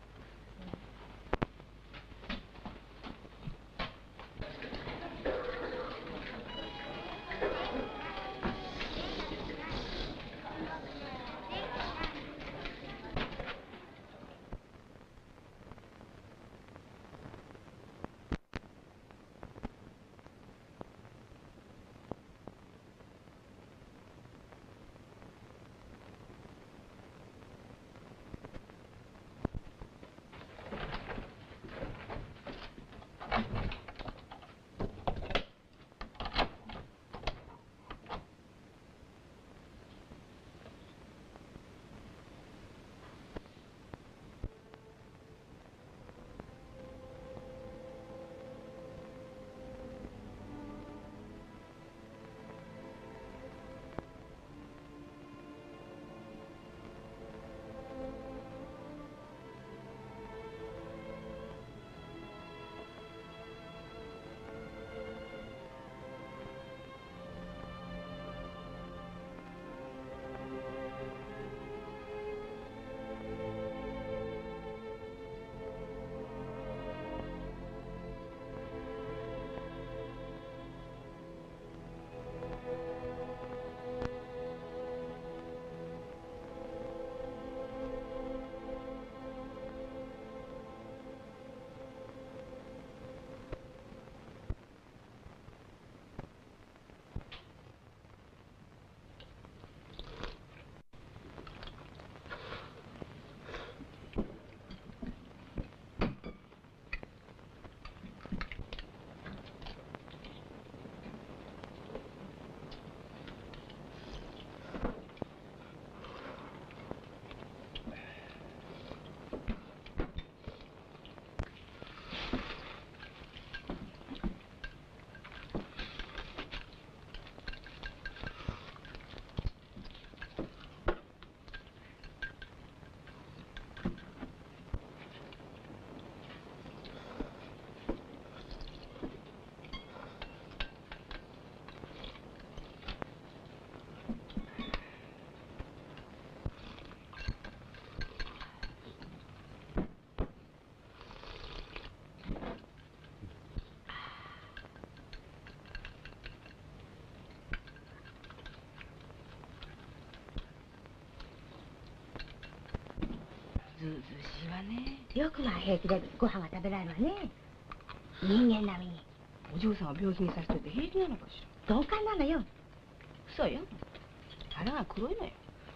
ずうずうしいわね。 よくまあ平気でご飯が食べられるわね。人間並みに。 お嬢さんは病気にさせといて平気なのかしら。 同感なのよ。 そうよ。腹が黒いのよ。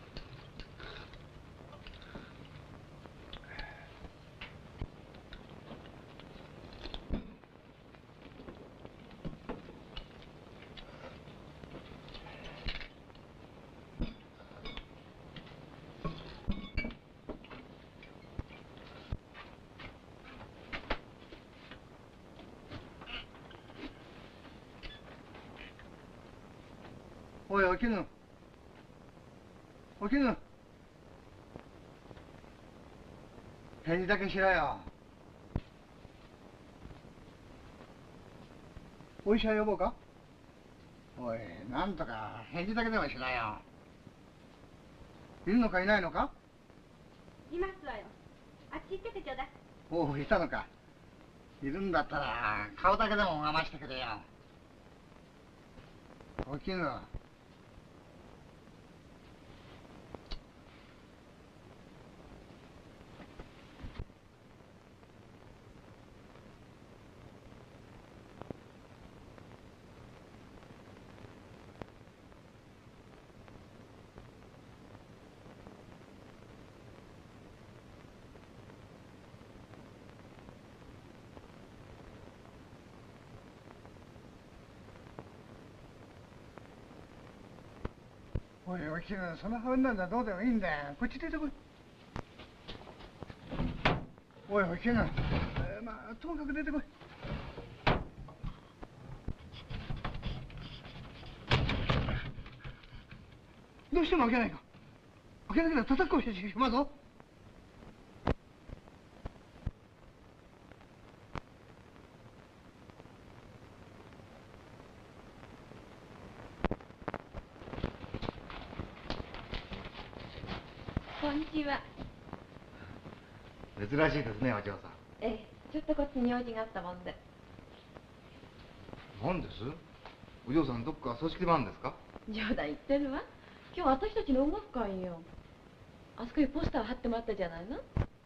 おい、起きぬ。起きぬ。返事だけしろよ。お医者呼ぼうか？おい、なんとか返事だけでもしろよ。いるのかいないのか？ いますわよ。あっち行っててちょうだい。 おう、いたのか。いるんだったら顔だけでも拝ましてくれよ。起きぬ。おい、起きぬ。その羽なんだどうでもいいんだよ。こっち出てこい。おい、起きぬ。まあ、ともかく出てこい。どうしても開けないか。開けなければ叩くかもしまうぞ。 こんにちは。 珍しいですね、お嬢さん。 ええ、ちょっとこっちに用事があったもんで。 なんです？お嬢さんどっか葬式でもあるんですか？ 冗談言ってるわ。今日私たちの音楽会よ。あそこにポスター貼ってもらったじゃないの。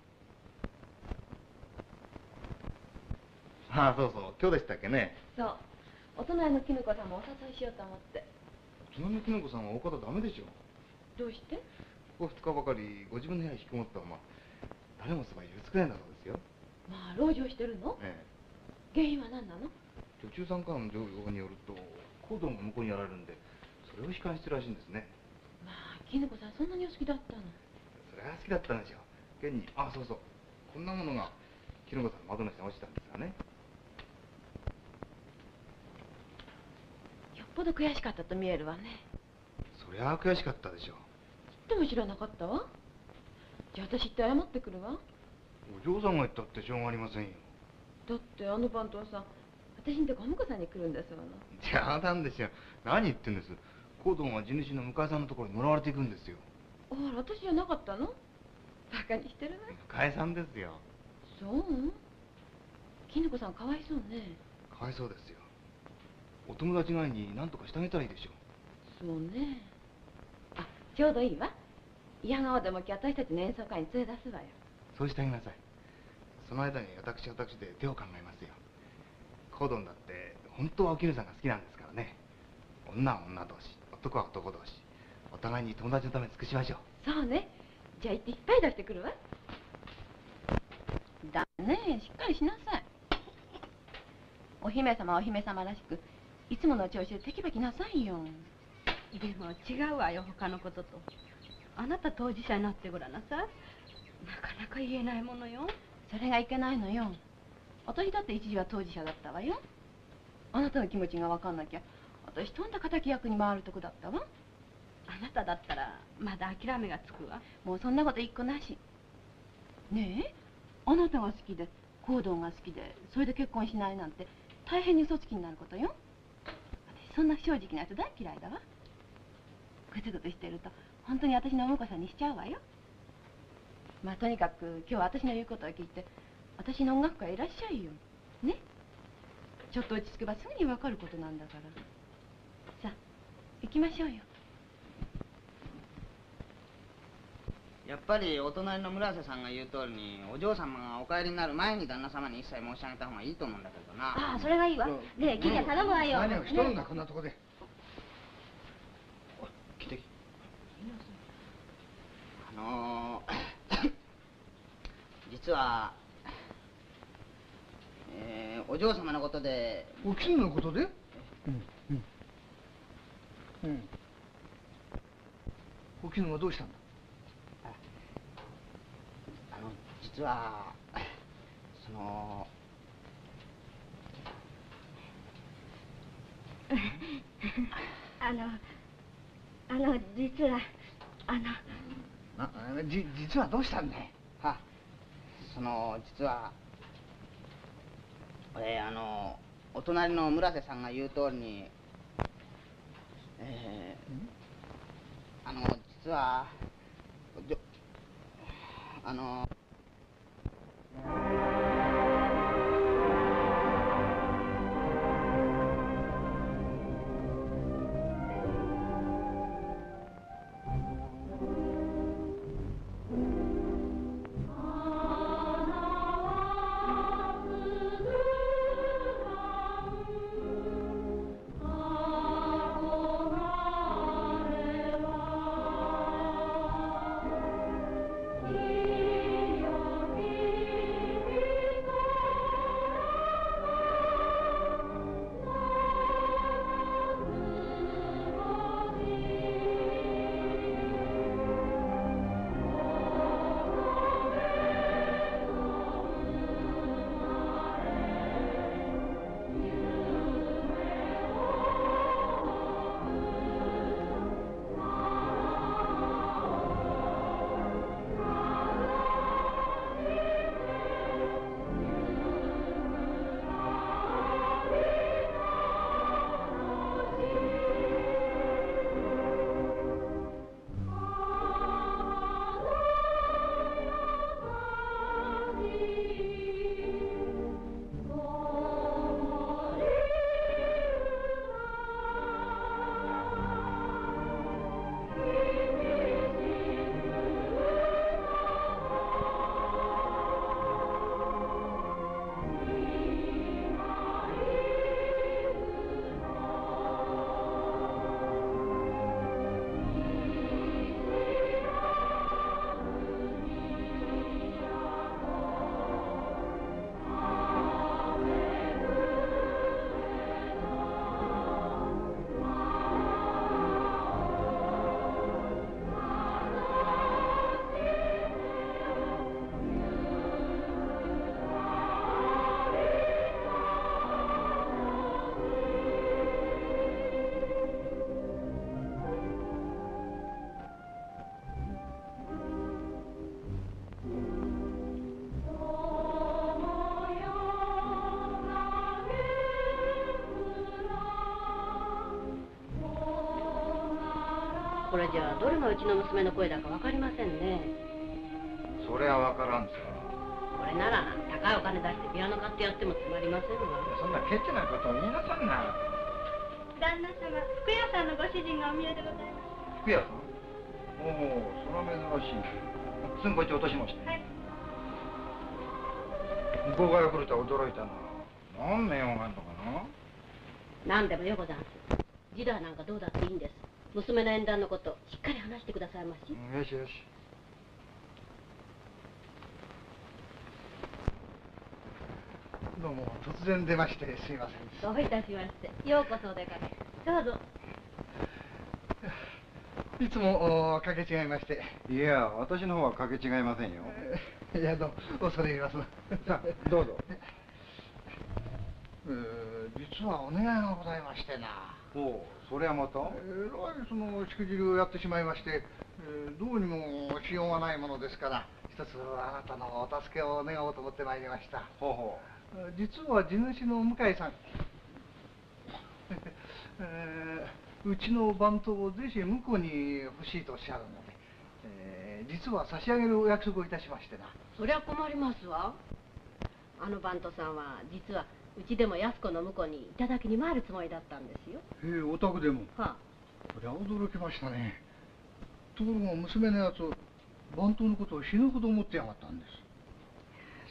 ああ、そうそう、今日でしたっけね。 そう。お隣のきぬこさんもお誘いしようと思って。 隣のきのこさんはお方ダメでしょ。 どうして？ ここ2日ばかりご自分の部屋に引きこもったまま誰もそばに許すくらいだそうですよ。 まあ籠城してるの？ え原因は何なの？ え、女中さんからの情報によるとコードンが向こうにやられるんでそれを悲観してるらしいんですね。 まあきぬこさんそんなにお好きだったの？ それは好きだったんでしょう。現に、あ、そうそう、こんなものがきのこさんの窓の下に落ちたんですがね。 よっぽど悔しかったと見えるわね。 そりゃあ悔しかったでしょう。 でも知らなかったわ。じゃあ私行って謝ってくるわ。 お嬢さんが言ったってしょうがありませんよ。 だってあの番頭さん私んとこお婿さんに来るんですわな。 冗談ですよ。何言ってんです。コードンは地主の向井さんのところにもらわれていくんですよ。 あら私じゃなかったの？バカにしてるわ。 向井さんですよ。 そう？きぬこさんかわいそうね。 かわいそうですよ。お友達外に何とかしてあげたらいいでしょう。 そうね。あ、ちょうどいいわ。嫌顔でも今日私たちの演奏会に連れ出すわよ。 そうしてあげなさい。その間に私で手を考えますよ。コードンだって本当はお絹さんが好きなんですからね。女は女同士、男は男同士、お互いに友達のために尽くしましょう。 そうね。じゃあ行っていっぱい出してくるわ。だねえ、しっかりしなさい。お姫様はお姫様らしくいつもの調子でテキパキなさいよ。 でも違うわよ、他のことと。あなた当事者になってごらんなさい。なかなか言えないものよ。 それがいけないのよ。私だって一時は当事者だったわよ。あなたの気持ちが分かんなきゃ私とんだ敵役に回るとこだったわ。 あなただったらまだ諦めがつくわ。 もうそんなこと一個なし。ねえ、あなたが好きでコードンが好きでそれで結婚しないなんて大変に嘘つきになることよ。私そんな不正直なやつ大嫌いだわ。グツグツしてると本当に私のお婿さんにしちゃうわよ。まあとにかく今日私の言うことを聞いて私の音楽会いらっしゃいよ。ね。ちょっと落ち着けばすぐに分かることなんだから。さあ行きましょうよ。 やっぱりお隣の村瀬さんが言う通りにお嬢様がお帰りになる前に旦那様に一切申し上げた方がいいと思うんだけどな。 ああ、それがいいわ。で、キリア頼むわよ。 何をしとるんだ、こんなとこで。 来て。 実は、お嬢様のことで。 お絹のことで？お絹がどうしたんだ？ 実はその実は実はどうしたんだい？ は、実は俺お隣の村瀬さんが言う通りに実はこれじゃどれがうちの娘の声だか分かりませんね。 それは分からんさ。 これなら高いお金出してピアノ買ってやってもつまりませんわ。 そんなケチなことを言いなさんな。 旦那様、服屋さんのご主人がお見えでございます。 服屋さん？おお、それは珍しい。すんこっち落としました。 はい。 向こうから来るとは驚いたな。何年用があんのかな。 何でもよござんす。示談なんかどうだっていいんです。娘の縁談のことしっかり話してくださいまし。 よしよし。 どうも突然出ましてすいません。 どういたしまして。ようこそお出かけ。どうぞ。 いつもかけ違いまして。 いや、私の方はかけ違いませんよ。 いや、どうも恐れ入ります。 さあ、どうぞ。 実はお願いがございましてな。 おお、それはまた。 そのしくじりをやってしまいまして、どうにもしようがないものですから、一つあなたのお助けを願おうと思ってまいりました。 ほうほう。実は地主の向井さん、うちの番頭をぜひ向こうに欲しいとおっしゃるので、実は差し上げるお約束をいたしましてな。 そりゃ困りますわ。あの番頭さんは実はうちでも安子の婿にいただきに回るつもりだったんですよ。 お宅でも。 はあ。 そりゃ驚きましたね。ところが娘のやつ、番頭のことを死ぬほど思ってやがったんです。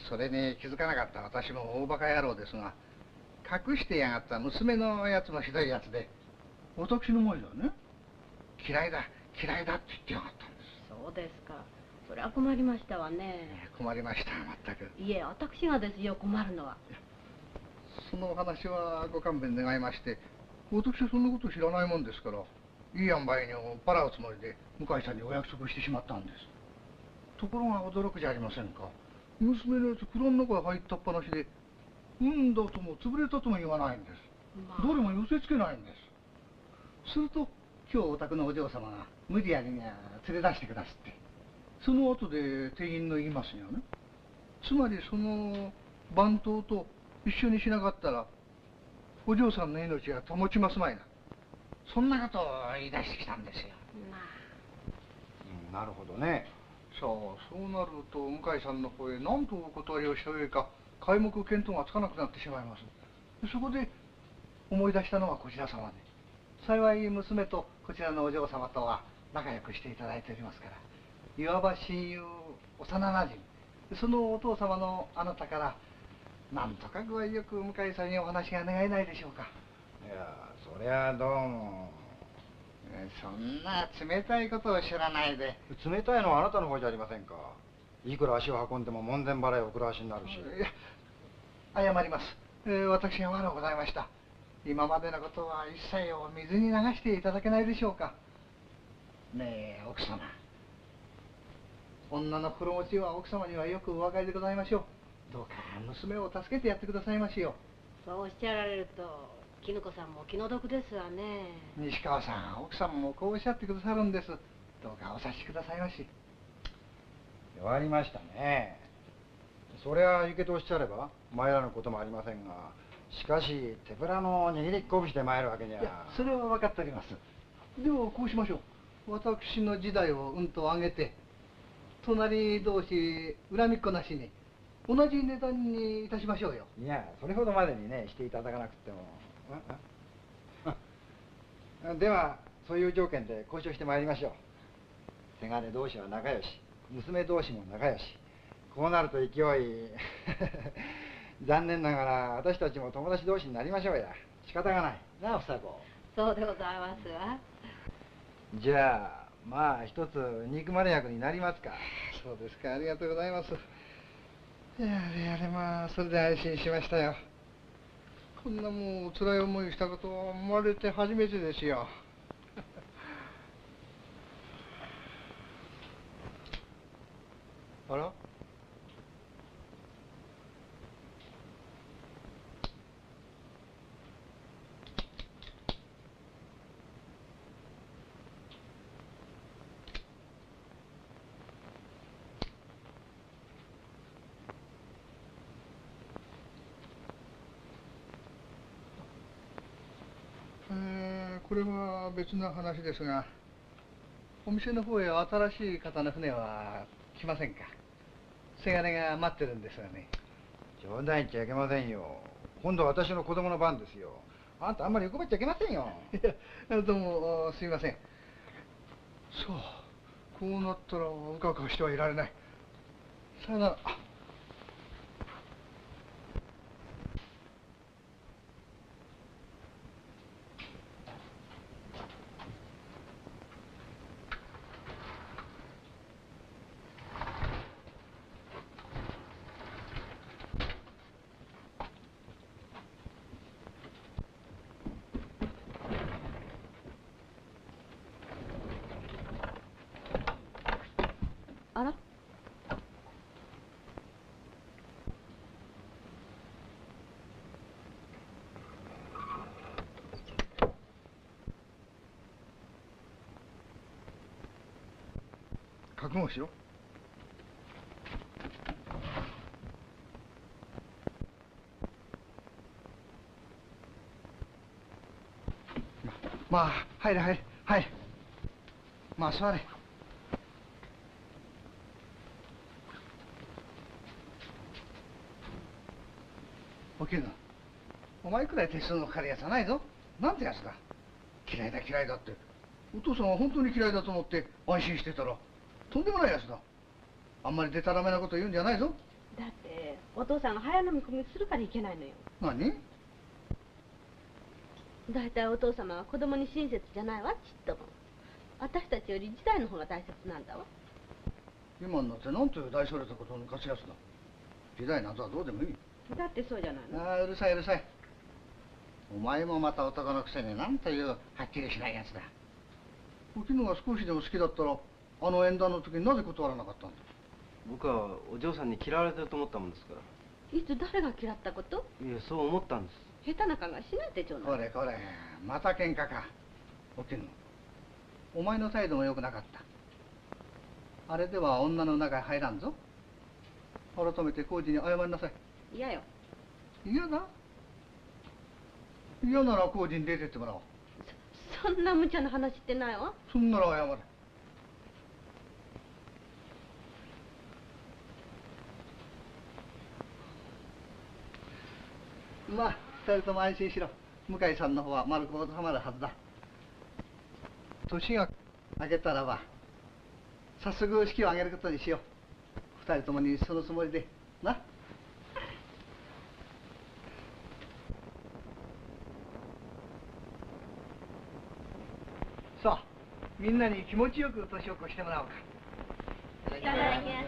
それに気づかなかった私も大バカ野郎ですが、隠してやがった娘のやつもひどいやつで、私の前ではね、嫌いだ嫌いだって言ってやがったんです。 そうですか。そりゃ困りましたわね。 困りました、全く。 いえ、私がですよ、困るのは。 そのお話はご勘弁願いまして、私はそんなこと知らないもんですから、いい塩梅に追っ払うつもりで向井さんにお約束してしまったんです。ところが驚くじゃありませんか。娘のやつ蔵の中へ入ったっぱなしで、うんだとも潰れたとも言わないんです。どれも寄せつけないんです。すると今日お宅のお嬢様が無理やりに連れ出してくださって、その後で店員の言いますにはね、つまりその番頭と一緒にしなかったらお嬢さんの命が保ちますまいな、そんなことを言い出してきたんですよ。 なるほどね。 そうなると向井さんの方へ何とお断りをしたよいか皆目見当がつかなくなってしまいます。そこで思い出したのがこちら様で、幸い娘とこちらのお嬢様とは仲良くしていただいておりますから、いわば親友、幼なじみ、そのお父様のあなたからなんとか具合よく向井さんにお話が願えないでしょうか。 いや、そりゃどうも。 そんな冷たいことを知らないで。 冷たいのはあなたの方じゃありませんか。いくら足を運んでも門前払いを食らわしになるし。 いや、謝ります。私が悪うございました。今までのことは一切を水に流していただけないでしょうか。ねえ奥様、女の心持ちは奥様にはよくお分かりでございましょう。どうか娘を助けてやってくださいましよ。 そうおっしゃられると絹子さんも気の毒ですわね。 西川さん、奥様もこうおっしゃってくださるんです。どうかお察しくださいまし。 弱りましたね。そりゃ行けとおっしゃれば参らぬこともありませんが、しかし手ぶらの握りっこぶしで参るわけには。 いや、それは分かっております。ではこうしましょう。私の時代をうんと上げて、隣同士恨みっこなしに同じ値段にいたしましょうよ。 いや、それほどまでにねしていただかなくても。ではそういう条件で交渉してまいりましょう。せがれ同士は仲良し、娘同士も仲良し、こうなると勢い残念ながら私たちも友達同士になりましょうや。仕方がないなあ、房子。 そうでございますわ。 じゃあまあ一つ憎まれ役になりますか。 そうですか、ありがとうございます。やれまあそれで安心しましたよ。こんなもう辛い思いしたことは生まれて初めてですよ。あら、これは別の話ですが、 お店の方へ新しい方の船は来ませんか？せがれが待ってるんですがね。 冗談言っちゃいけませんよ。今度は私の子供の番ですよ。あんたあんまり欲張っちゃいけませんよ。 いや、どうもすいません。そう、こうなったらうかうかしてはいられない。さよなら。 あら、 覚悟しろ。まあ入れ入れ入れ。まあ座れ。おきぬ、お前くらい手数のかかるやつはないぞ。なんてやつだ。嫌いだ嫌いだって。お父さんは本当に嫌いだと思って安心してたらとんでもないやつだ。あんまりデタラメなこと言うんじゃないぞ。 だってお父さんが早飲み込みするからいけないのよ。 何？ だいたいお父様は子供に親切じゃないわ、ちっとも。私たちより時代の方が大切なんだわ。 今になってなんて大それたことを抜かすやつだ。時代などはどうでもいい。 だってそうじゃないの。 ああ、うるさいうるさい。お前もまた男のくせになんというはっきりしないやつだ。おきぬが少しでも好きだったらあの縁談の時になぜ断らなかったんだ。 僕はお嬢さんに嫌われてると思ったもんですから。 いつ誰が嫌ったこと？ いや、そう思ったんです。 下手な考えしないでちょうだい。 これこれ、また喧嘩か。おきぬ、お前の態度も良くなかった。あれでは女の中へ入らんぞ。改めて工事に謝りなさい。 嫌よ。 嫌だ。嫌なら工事に出てってもらおう。 そんな無茶な話ってないわ。 そんなら謝れ。まあ二人とも安心しろ。向井さんの方は丸く収まるはずだ。年が明けたらば早速式を挙げることにしよう。二人ともにそのつもりでな。さあ、みんなに気持ちよく年を越してもらおうか。 いただきます。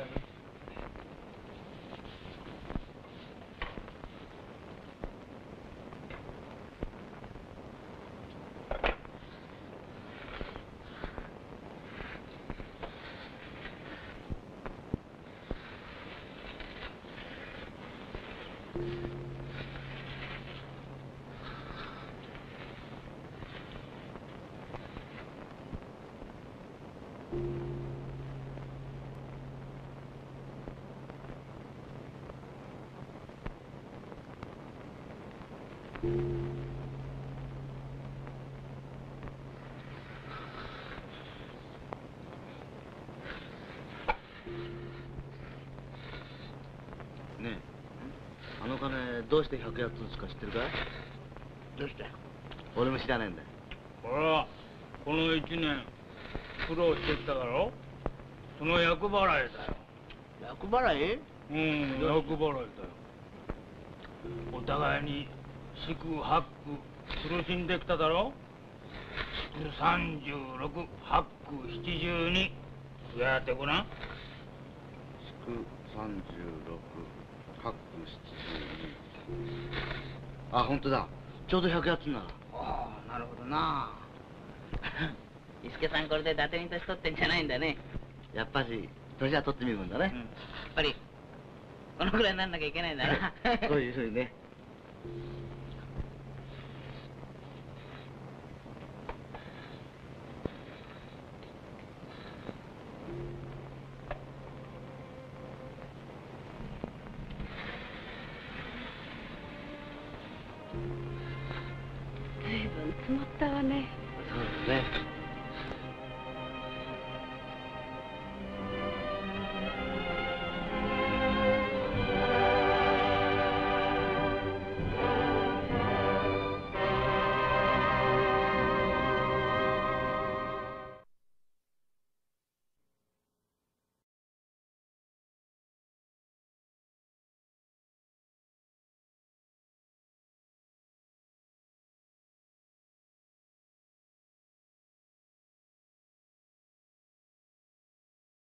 ねえ、あの金どうして100やつつか知ってるかい？ どうして？ 俺も知らねえんだよ。 ほら、この1年苦労してきただろ。その厄払いだよ。 厄払い？ うん、厄払いだよ。お互いに四苦八苦苦しんできただろ。四苦36、八苦72。やってごらん。 四苦36、八苦72。あ、本当だ。ちょうど100やつになる。 ああ、なるほどな。伊助さんこれで伊達に年取ってんじゃないんだね。やっぱし年は取ってみるもんだね。やっぱりこのくらいになんなきゃいけないんだな。そういうふうにね。 随分積もったわね。